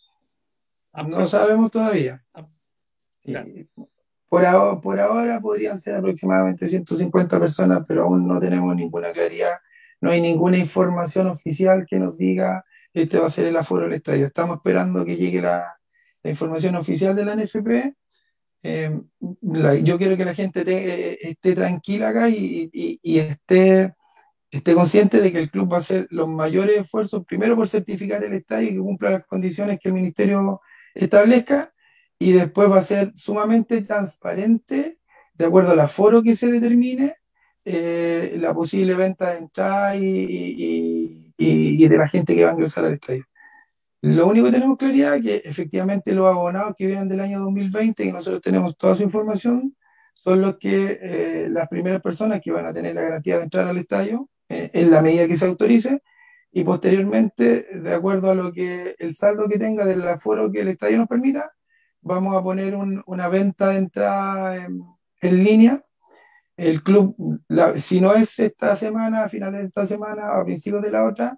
no
aprox-
sabemos todavía.
a- claro,
Sí. Por ahora, por ahora podrían ser aproximadamente ciento cincuenta personas, pero aún no tenemos ninguna claridad, no hay ninguna información oficial que nos diga este va a ser el aforo del estadio. Estamos esperando que llegue la, la información oficial de la N F P. Eh, la- yo quiero que la gente te- esté tranquila acá y, y- y esté, esté consciente de que el club va a hacer los mayores esfuerzos, primero por certificar el estadio y que cumpla las condiciones que el ministerio establezca, y después va a ser sumamente transparente, de acuerdo al aforo que se determine, eh, la posible venta de entrada y, y- y- y de la gente que va a ingresar al estadio. Lo único que tenemos claridad es que efectivamente los abonados que vienen del año dos mil veinte, que nosotros tenemos toda su información, son los que, eh, las primeras personas que van a tener la garantía de entrar al estadio, eh, en la medida que se autorice, y posteriormente, de acuerdo a lo que el saldo que tenga del aforo que el estadio nos permita, vamos a poner un- una venta de entrada en, en línea. El club, la- si no es esta semana, a finales de esta semana, a principios de la otra,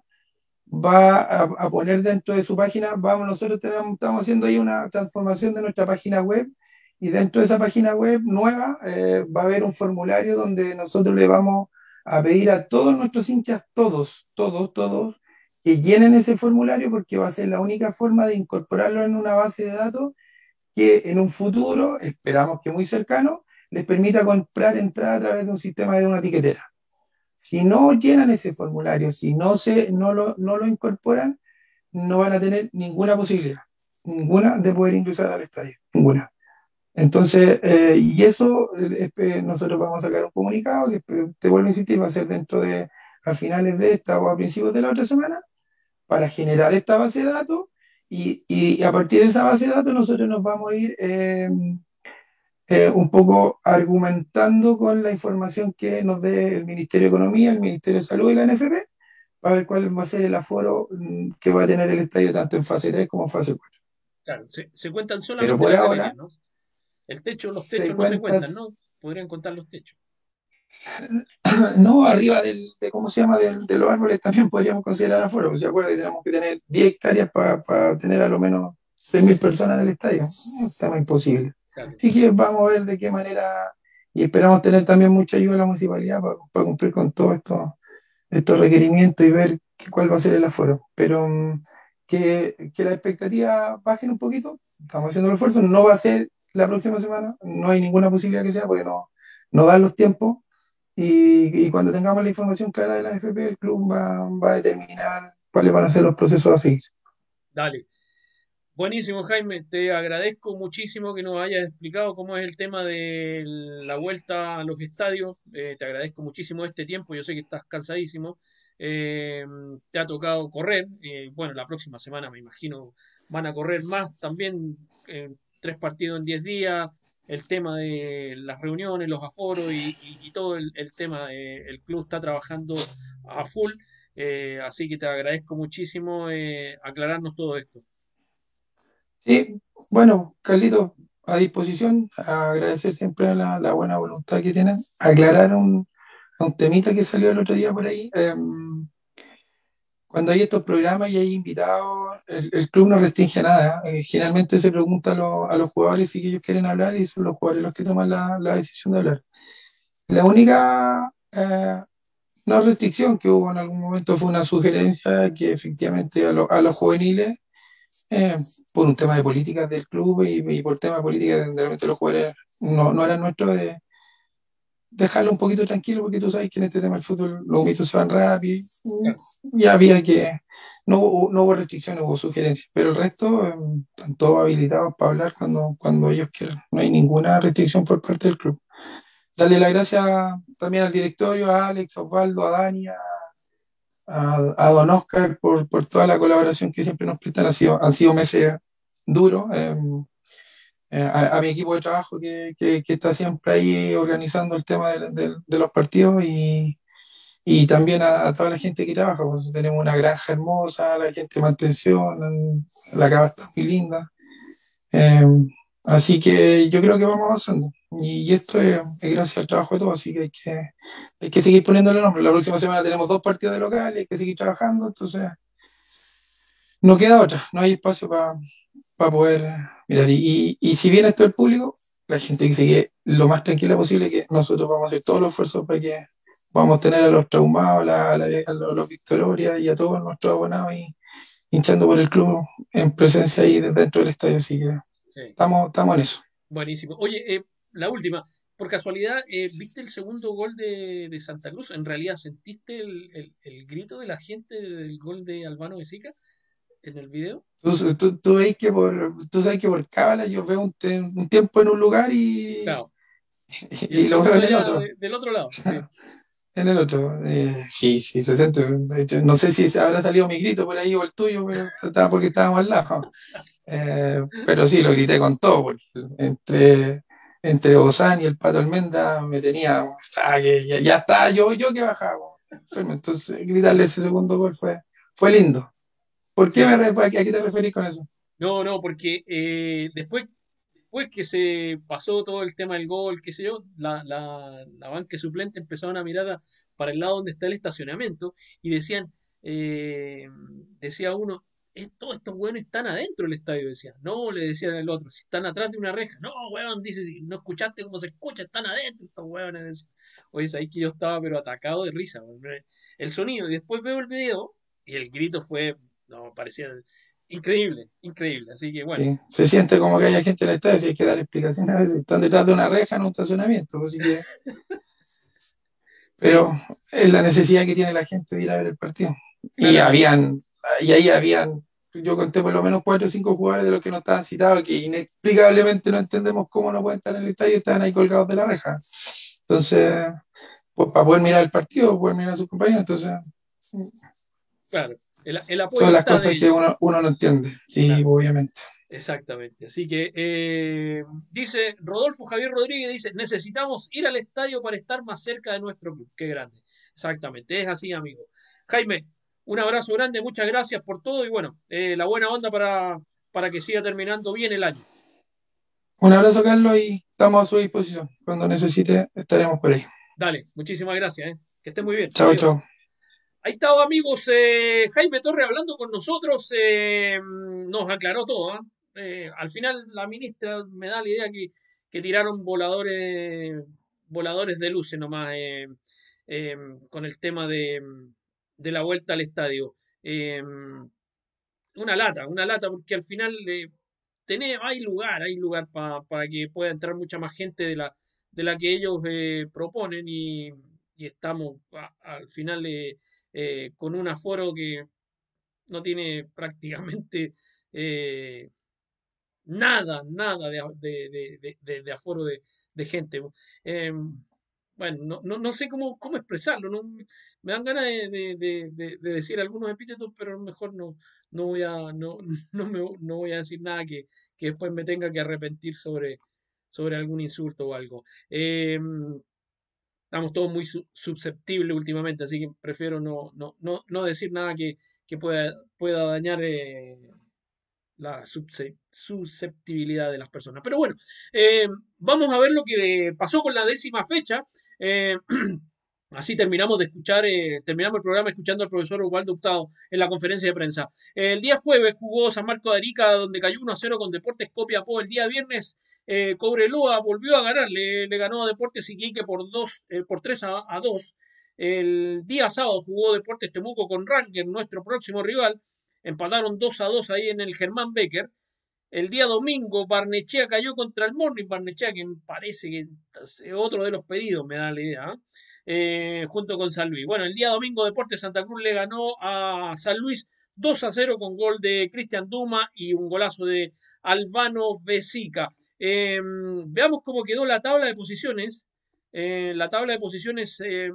va a, a poner dentro de su página, vamos, nosotros tenemos- estamos haciendo ahí una transformación de nuestra página web, y dentro de esa página web nueva, eh, va a haber un formulario donde nosotros le vamos a pedir a todos nuestros hinchas, todos, todos, todos, que llenen ese formulario, porque va a ser la única forma de incorporarlo en una base de datos que en un futuro, esperamos que muy cercano, les permita comprar entrada a través de un sistema de una tiquetera. Si no llenan ese formulario, si no, se, no, lo, no lo incorporan, no van a tener ninguna posibilidad, ninguna de poder ingresar al estadio, ninguna. Entonces, eh, y eso, eh, eh, nosotros vamos a sacar un comunicado que, eh, te vuelvo a insistir, va a ser dentro de, a finales de esta o a principios de la otra semana, para generar esta base de datos, y, y a partir de esa base de datos nosotros nos vamos a ir, eh, eh, un poco argumentando con la información que nos dé el Ministerio de Economía, el Ministerio de Salud y la N F P, para ver cuál va a ser el aforo, mm, que va a tener el estadio tanto en fase tres como en fase cuatro.
claro. Se, se cuentan
Pero
solamente
por
las galerías,
ahora
¿no? El techo, los
se
techos no se
cuenta,
cuentan, ¿no? Podrían contar los techos.
no, arriba del, de, ¿cómo se llama? Del- de los árboles también podríamos considerar aforo, porque se acuerda que tenemos que tener diez hectáreas para pa tener a lo menos seis mil personas en el estadio. Es un tema imposible.
Claro.
Así que vamos a ver de qué manera, y esperamos tener también mucha ayuda de la municipalidad para cumplir con todos estos estos requerimientos y ver qué- cuál va a ser el aforo. Pero mm, que, que las expectativas bajen un poquito, estamos haciendo el esfuerzo, no va a ser la próxima semana, no hay ninguna posibilidad que sea porque no, no dan los tiempos, y, y cuando tengamos la información clara de la N F P, el club va, va a determinar cuáles van a ser los procesos a seguir.
Dale. Buenísimo, Jaime. Te agradezco muchísimo que nos hayas explicado cómo es el tema de la vuelta a los estadios. Eh, te agradezco muchísimo este tiempo. Yo sé que estás cansadísimo. Eh, te ha tocado correr. Eh, bueno, la próxima semana me imagino van a correr más también. Eh, tres partidos en diez días, el tema de las reuniones, los aforos y, y- y todo el, el tema, eh, el club está trabajando a full, eh, así que te agradezco muchísimo eh, aclararnos todo esto.
Sí, bueno, Carlito, a disposición, agradecer siempre la, la buena voluntad que tienen. Aclarar un, un temita que salió el otro día por ahí. Em, cuando hay estos programas y hay invitados, el, el club no restringe nada. Eh, generalmente se pregunta a, los a los jugadores si ellos quieren hablar y son los jugadores los que toman la, la decisión de hablar. La única eh, no restricción que hubo en algún momento fue una sugerencia que efectivamente a, lo- a los juveniles, eh, por un tema de políticas del club y, y por tema de políticas de realmente los jugadores no, no era nuestro de dejarlo un poquito tranquilo porque tú sabes que en este tema del fútbol los mitos se van rápido
Claro.
y había que, no hubo, no hubo restricciones, hubo sugerencias, pero el resto eh, están todos habilitados para hablar cuando, cuando ellos quieran. No hay ninguna restricción por parte del club. Darle las gracias también al directorio, a Alex, a Osvaldo, a Dani, a, a Don Oscar por, por toda la colaboración que siempre nos prestan. Han sido, han sido meses duros. Eh, eh, a, a mi equipo de trabajo que, que, que está siempre ahí organizando el tema de, de- de los partidos y, y también a, a toda la gente que trabaja. Pues, tenemos una granja hermosa, la gente de mantención, la cava está muy linda. Eh, Así que yo creo que vamos avanzando. Y, y esto es, es gracias al trabajo de todos, así que hay que, hay que seguir poniéndole nombre. La próxima semana tenemos dos partidos de local, hay que seguir trabajando, entonces no queda otra, no hay espacio para poder mirar. Y, y, y si bien esto es el público, la gente que sigue lo más tranquila posible, que nosotros vamos a hacer todos los esfuerzos para que vamos a tener a los traumados, a, la- a la- a los, a los Victorias y a todos nuestros abonados y hinchando por el club en presencia ahí dentro del estadio, así que
Sí.
estamos, estamos en eso.
Buenísimo. Oye, eh, la última. Por casualidad, eh, ¿viste el segundo gol de, de Santa Cruz? ¿En realidad sentiste el, el- el grito de la gente del gol de Albano Besica en el video?
Tú, tú, tú, veis que por, tú sabes que por cábala yo veo un, te- un tiempo en un lugar y,
Claro. Y el
y lo veo
segundo
en el
ya
otro.
de- del otro lado, sí.
En el otro. Eh, sí, sí, se siente. De hecho, no sé si habrá salido mi grito por ahí o el tuyo, pero estaba porque estábamos al lado. Eh, pero sí, lo grité con todo. Porque entre, entre Bozán y el Pato Almendra me tenía. Estaba que, ya, ya estaba yo, yo que bajaba. Enfermo. Entonces, gritarle ese segundo gol fue, fue lindo. ¿Por qué me,
Sí.
re- a qué te referís con eso?
No, no, porque eh, después, después que se pasó todo el tema del gol, qué sé yo, la, la, la banca suplente empezaron a mirar a- para el lado donde está el estacionamiento y decían, eh, decía uno, "Es- todos estos hueones están adentro del estadio", decía. No, le decían el otro, si están atrás de una reja. No, hueón, dice, si no escuchaste cómo se escucha, están adentro estos hueones. Decía. Oye, ahí que yo estaba pero atacado de risa, hombre. El sonido, y después veo el video y el grito fue, no, parecía increíble, increíble. Así que bueno,
Sí, se siente como que haya gente en el estadio, si hay que dar explicaciones a veces. Están detrás de una reja en un estacionamiento, así que,
sí,
pero es la necesidad que tiene la gente de ir a ver el partido. Y
claramente.
habían, y ahí habían, yo conté por lo menos cuatro o cinco jugadores de los que no estaban citados, que inexplicablemente no entendemos cómo no pueden estar en el estadio y estaban ahí colgados de la reja. Entonces, pues, para poder mirar el partido, poder mirar a sus compañeros, entonces,
Claro, el, el apoyo
son las
está de
cosas que
ellos.
uno, uno no entiende, sí,
Claro,
obviamente.
exactamente. Así que eh, dice Rodolfo Javier Rodríguez, dice, necesitamos ir al estadio para estar más cerca de nuestro club. Qué grande. Exactamente, es así, amigo. Jaime, un abrazo grande, muchas gracias por todo y bueno, eh, la buena onda para, para que siga terminando bien el año.
Un abrazo, Carlos, y estamos a su disposición. Cuando necesite, estaremos por ahí.
Dale, muchísimas gracias, eh. Que esté muy bien.
Chao,
Adiós.
chao.
Ahí estaba, amigos, eh, Jaime Torre hablando con nosotros, eh, nos aclaró todo. ¿Ah? Eh, al final la ministra me da la idea que, que tiraron voladores, voladores de luces nomás eh, eh, con el tema de, de la vuelta al estadio. Eh, una lata, una lata, porque al final eh, tené- hay lugar, hay lugar pa- para que pueda entrar mucha más gente de la, de la que ellos eh, proponen y, y estamos a- al final eh, eh, con un aforo que no tiene prácticamente eh, nada, nada de, a- de- de- de- de- de aforo de, de gente. Em, bueno, no, no, no sé cómo, cómo expresarlo, no, me dan ganas de, de, de, de- de decir algunos epítetos, pero a lo mejor no, no voy a, no, no me, no voy a decir nada que, que después me tenga que arrepentir sobre, sobre algún insulto o algo. Eh, Estamos todos muy su- susceptibles últimamente, así que prefiero no, no, no, no decir nada que, que pueda, pueda dañar eh, la subse- susceptibilidad de las personas. Pero bueno, eh, vamos a ver lo que pasó con la décima fecha. Eh, Así terminamos de escuchar, eh, terminamos el programa escuchando al profesor Osvaldo Hurtado en la conferencia de prensa. El día jueves jugó San Marco de Arica, donde cayó uno a cero con Deportes Copiapó. El día viernes eh, Cobreloa volvió a ganar, le, le ganó a Deportes Iquique por, dos, eh, por tres a, a dos. El día sábado jugó Deportes Temuco con Ranger, nuestro próximo rival. Empataron dos a dos ahí en el Germán Becker. El día domingo, Barnechea cayó contra el Morning. Barnechea, que parece que es otro de los pedidos, me da la idea, ¿eh? Eh, junto con San Luis. Bueno, el día domingo, Deportes Santa Cruz le ganó a San Luis dos a cero con gol de Cristian Duma y un golazo de Albano Besica. Eh, veamos cómo quedó la tabla de posiciones. Eh, la tabla de posiciones eh,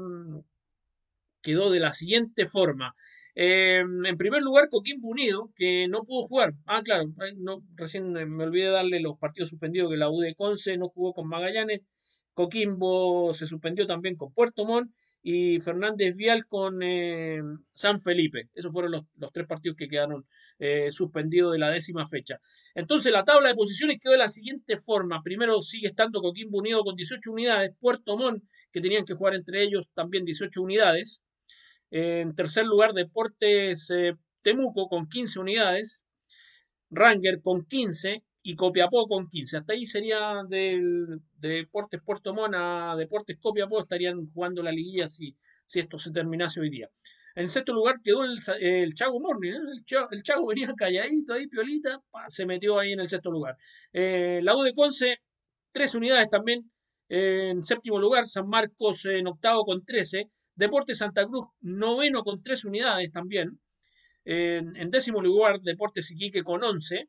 quedó de la siguiente forma. Eh, en primer lugar, Coquimbo Unido, que no pudo jugar. Ah, claro, no, recién me olvidé darle los partidos suspendidos, que la U de Conce no jugó con Magallanes, Coquimbo se suspendió también con Puerto Montt y Fernández Vial con eh, San Felipe. Esos fueron los, los, tres partidos que quedaron eh, suspendidos de la décima fecha. Entonces la tabla de posiciones quedó de la siguiente forma. Primero sigue estando Coquimbo Unido con dieciocho unidades, Puerto Montt, que tenían que jugar entre ellos, también dieciocho unidades. En tercer lugar, Deportes eh, Temuco con quince unidades, Ranger con quince y Copiapó con quince. Hasta ahí sería del, de Deportes Puerto Montt a Deportes Copiapó, estarían jugando la liguilla si, si esto se terminase hoy día. En sexto lugar quedó el, el Chago Morning, ¿eh? el, Chago, el Chago venía calladito ahí, piolita, pa, se metió ahí en el sexto lugar. Eh, la U de Conce, tres unidades también. Eh, en séptimo lugar, San Marcos en octavo con trece. Deportes Santa Cruz, noveno con tres unidades también. En, en décimo lugar, Deportes Iquique con once.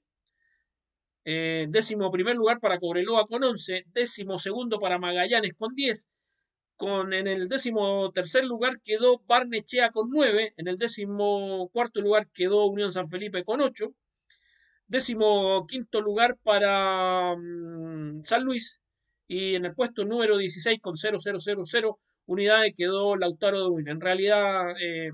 Eh, décimo primer lugar para Cobreloa con once. Décimo segundo para Magallanes con diez. Con, en el décimo tercer lugar quedó Barnechea con nueve. En el décimo cuarto lugar quedó Unión San Felipe con ocho. Décimo quinto lugar para um, San Luis. Y en el puesto número dieciséis con cero cero cero cero unidades quedó Lautaro de Win. En realidad, eh,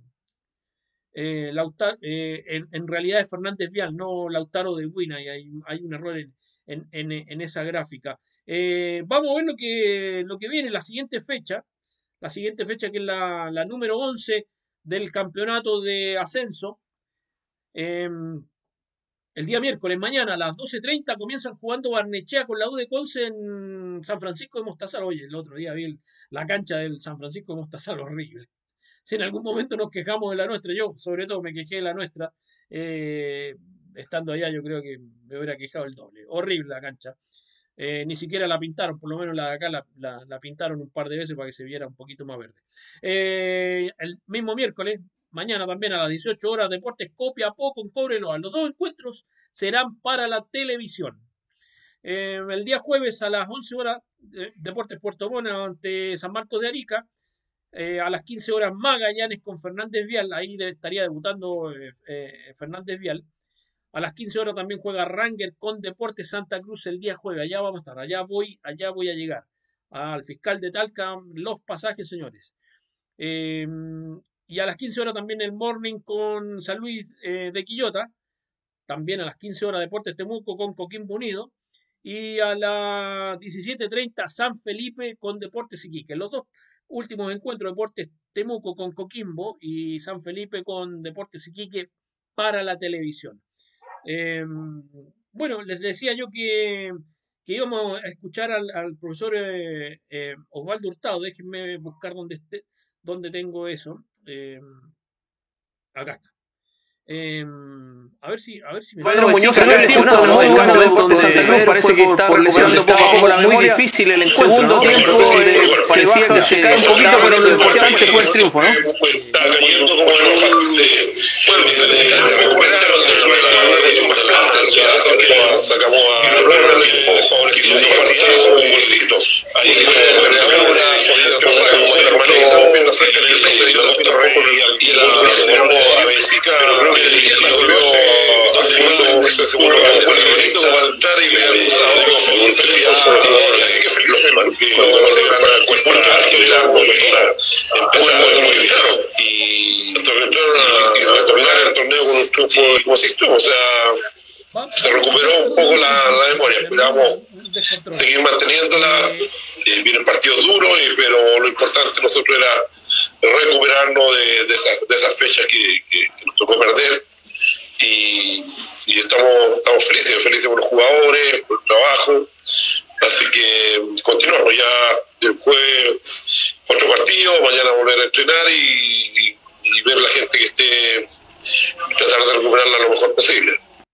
eh, Lautaro, eh, en, en, realidad es Fernández Vial, no Lautaro de Win. Hay, hay un error en, en, en, en esa gráfica. Eh, vamos a ver lo que, lo que viene, la siguiente fecha. La siguiente fecha que es la, la número once del campeonato de ascenso. Eh, El día miércoles, mañana a las doce treinta, comienzan jugando Barnechea con la U de Conce en San Francisco de Mostazal. Oye, el otro día vi el, la cancha del San Francisco de Mostazal, horrible. Si en algún momento nos quejamos de la nuestra, yo sobre todo me quejé de la nuestra, eh, estando allá yo creo que me hubiera quejado el doble. Horrible la cancha. Eh, ni siquiera la pintaron, por lo menos la de acá la, la, la, pintaron un par de veces para que se viera un poquito más verde. Eh, el mismo miércoles, mañana también a las dieciocho horas, Deportes Copiapó con Cobreloa. Los dos encuentros serán para la televisión. Eh, el día jueves a las once horas, eh, Deportes Puerto Montt ante San Marcos de Arica. Eh, a las quince horas, Magallanes con Fernández Vial. Ahí de, estaría debutando eh, eh, Fernández Vial. A las quince horas también juega Ranger con Deportes Santa Cruz el día jueves. Allá vamos a estar, allá voy, allá voy a llegar. Al fiscal de Talca, los pasajes, señores. Eh, y a las quince horas también el Morning con San Luis eh, de Quillota. También a las quince horas Deportes Temuco con Coquimbo Unido. Y a las diecisiete treinta San Felipe con Deportes Iquique. Los dos últimos encuentros, Deportes Temuco con Coquimbo y San Felipe con Deportes Iquique para la televisión. Eh, bueno, les decía yo que, que íbamos a escuchar al, al profesor eh, eh, Osvaldo Hurtado. Déjenme buscar dónde, esté, dónde tengo eso. Eh, acá está. Eh, a ver si, a ver si me
Pedro Muñoz salió lesionado, ¿no? El campeonato de Santa Cruz parece que está recuperando poco a poco la memoria. Muy difícil el encuentro, segundo ¿no? tiempo donde parecía que se cae un poquito, pero lo importante fue el triunfo, ¿no?
Está cayendo como bastante. Bueno, se recuperaron de la bastante ansiedad porque sacamos a tiempo, favoreciendo un golcito. Ahí se confianza con los jugadores. Así que feliz, porque cuando no se gana cuesta acelerar, empezar muy bien. Y retornar el torneo con un triunfo como Sixto, o sea, se recuperó un poco la, la memoria. Esperamos seguir manteniéndola. Eh, vienen partidos duros, eh, pero lo importante nosotros era recuperarnos de, de, esas, de esas fechas que, que, que nos tocó perder. Y, y estamos, estamos felices, felices por los jugadores, por el trabajo. Así que continuamos ya el jueves otro partido, mañana volver a entrenar y, y, y ver a la gente que esté, tratar de recuperarla lo mejor posible.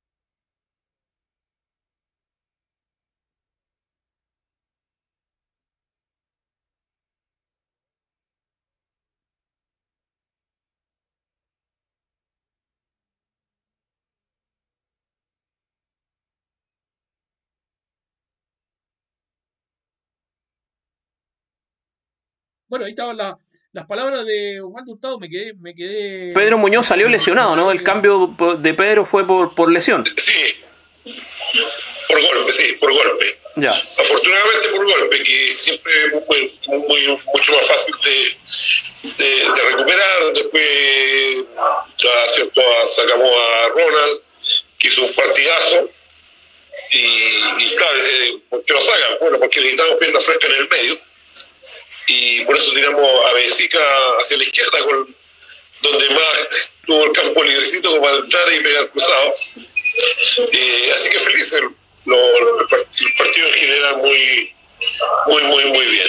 Bueno, ahí estaban la, las palabras de Osvaldo Hurtado, me quedé, me quedé...
Pedro Muñoz salió lesionado, ¿no? El cambio de Pedro fue por, por lesión.
Sí, por golpe, sí, por golpe.
Ya.
Afortunadamente por golpe, que siempre es muy, muy, mucho más fácil de, de, de recuperar. Después ya cierto, sacamos a Ronald, que hizo un partidazo. Y, y claro, ¿por qué lo sacan? Bueno, porque necesitamos pierna fresca en el medio. Y por eso tiramos a Besica hacia la izquierda, con, donde más tuvo el campo librecito como para entrar y pegar cruzado. Eh, así que feliz, el, lo, el partido en general muy, muy, muy, muy bien.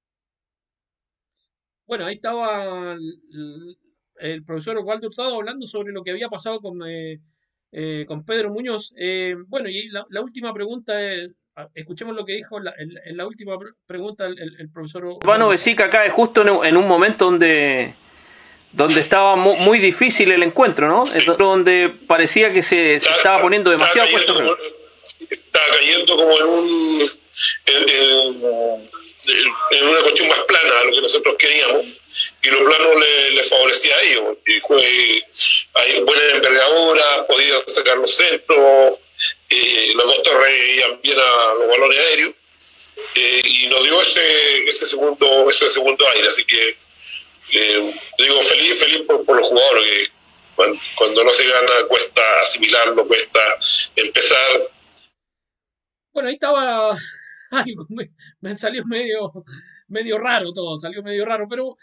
Bueno, ahí estaba el, el profesor Osvaldo Hurtado hablando sobre lo que había pasado con, eh, eh, con Pedro Muñoz. Eh, bueno, y la, la última pregunta es... Escuchemos lo que dijo en la, en, en la última pregunta el, el, el profesor.
Urbano Besica cae justo en un, en un momento donde, donde estaba muy, muy difícil el encuentro, ¿no? Donde parecía que se, se estaba poniendo demasiado puesto.
Como, estaba cayendo como en un en, en, en una cuestión más plana a lo que nosotros queríamos, y lo plano le, le favorecía a ellos. Y fue, hay buena envergadura, podía sacar los centros. Eh, los dos torres iban bien a los balones aéreos, eh, y nos dio ese ese segundo ese segundo aire. Así que eh, digo feliz feliz por, por los jugadores, que cuando, cuando no se gana cuesta asimilarlo, cuesta empezar.
Bueno, ahí estaba algo, me, me salió medio medio raro todo, salió medio raro, pero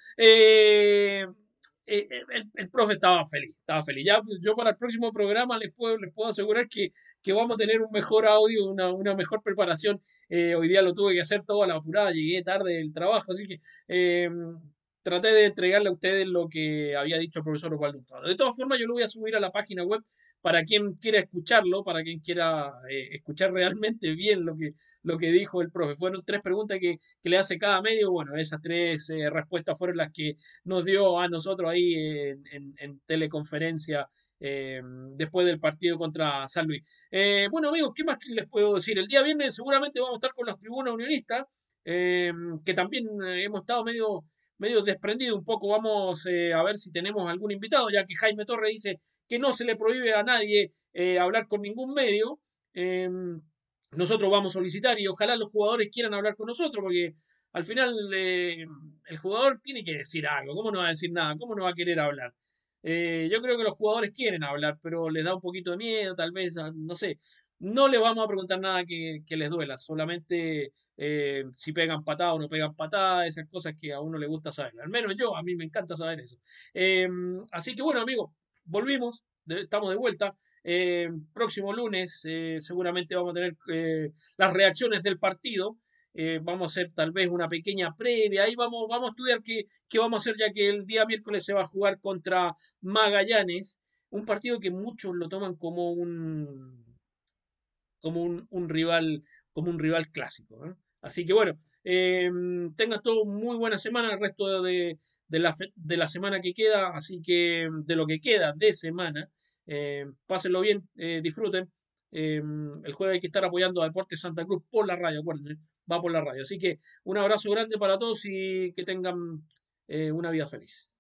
eh, Eh, el, el profe estaba feliz, estaba feliz. Ya, yo para el próximo programa les puedo, les puedo asegurar que, que vamos a tener un mejor audio, una, una mejor preparación. Eh, hoy día lo tuve que hacer todo a la apurada, llegué tarde del trabajo, así que eh, traté de entregarle a ustedes lo que había dicho el profesor Osvaldo Hurtado. De todas formas, yo lo voy a subir a la página web para quien quiera escucharlo, para quien quiera eh, escuchar realmente bien lo que, lo que dijo el profe. Fueron tres preguntas que, que le hace cada medio. Bueno, esas tres eh, respuestas fueron las que nos dio a nosotros ahí en, en, en teleconferencia eh, después del partido contra San Luis. Eh, bueno, amigos, ¿qué más les puedo decir? El día viernes seguramente vamos a estar con las tribunas unionistas, eh, que también eh, hemos estado medio medio desprendido un poco. Vamos eh, a ver si tenemos algún invitado, ya que Jaime Torres dice que no se le prohíbe a nadie eh, hablar con ningún medio. Eh, nosotros vamos a solicitar y ojalá los jugadores quieran hablar con nosotros, porque al final eh, el jugador tiene que decir algo. ¿Cómo no va a decir nada? ¿Cómo no va a querer hablar? Eh, yo creo que los jugadores quieren hablar, pero les da un poquito de miedo, tal vez, no sé. No le vamos a preguntar nada que, que les duela, solamente eh, si pegan patada o no pegan patada, esas cosas que a uno le gusta saber. Al menos yo, a mí me encanta saber eso. Eh, así que bueno, amigos, volvimos, de, estamos de vuelta. Eh, próximo lunes eh, seguramente vamos a tener eh, las reacciones del partido. Eh, vamos a hacer tal vez una pequeña previa. Ahí vamos, vamos a estudiar qué, qué vamos a hacer, ya que el día miércoles se va a jugar contra Magallanes. Un partido que muchos lo toman como un como un, un rival, como un rival clásico, ¿no? Así que bueno, eh, tengan todo muy buena semana, el resto de, de, la, de la semana que queda, así que de lo que queda de semana, eh, pásenlo bien, eh, disfruten. Eh, el jueves hay que estar apoyando a Deportes Santa Cruz por la radio, acuérdense, va por la radio. Así que un abrazo grande para todos y que tengan eh, una vida feliz.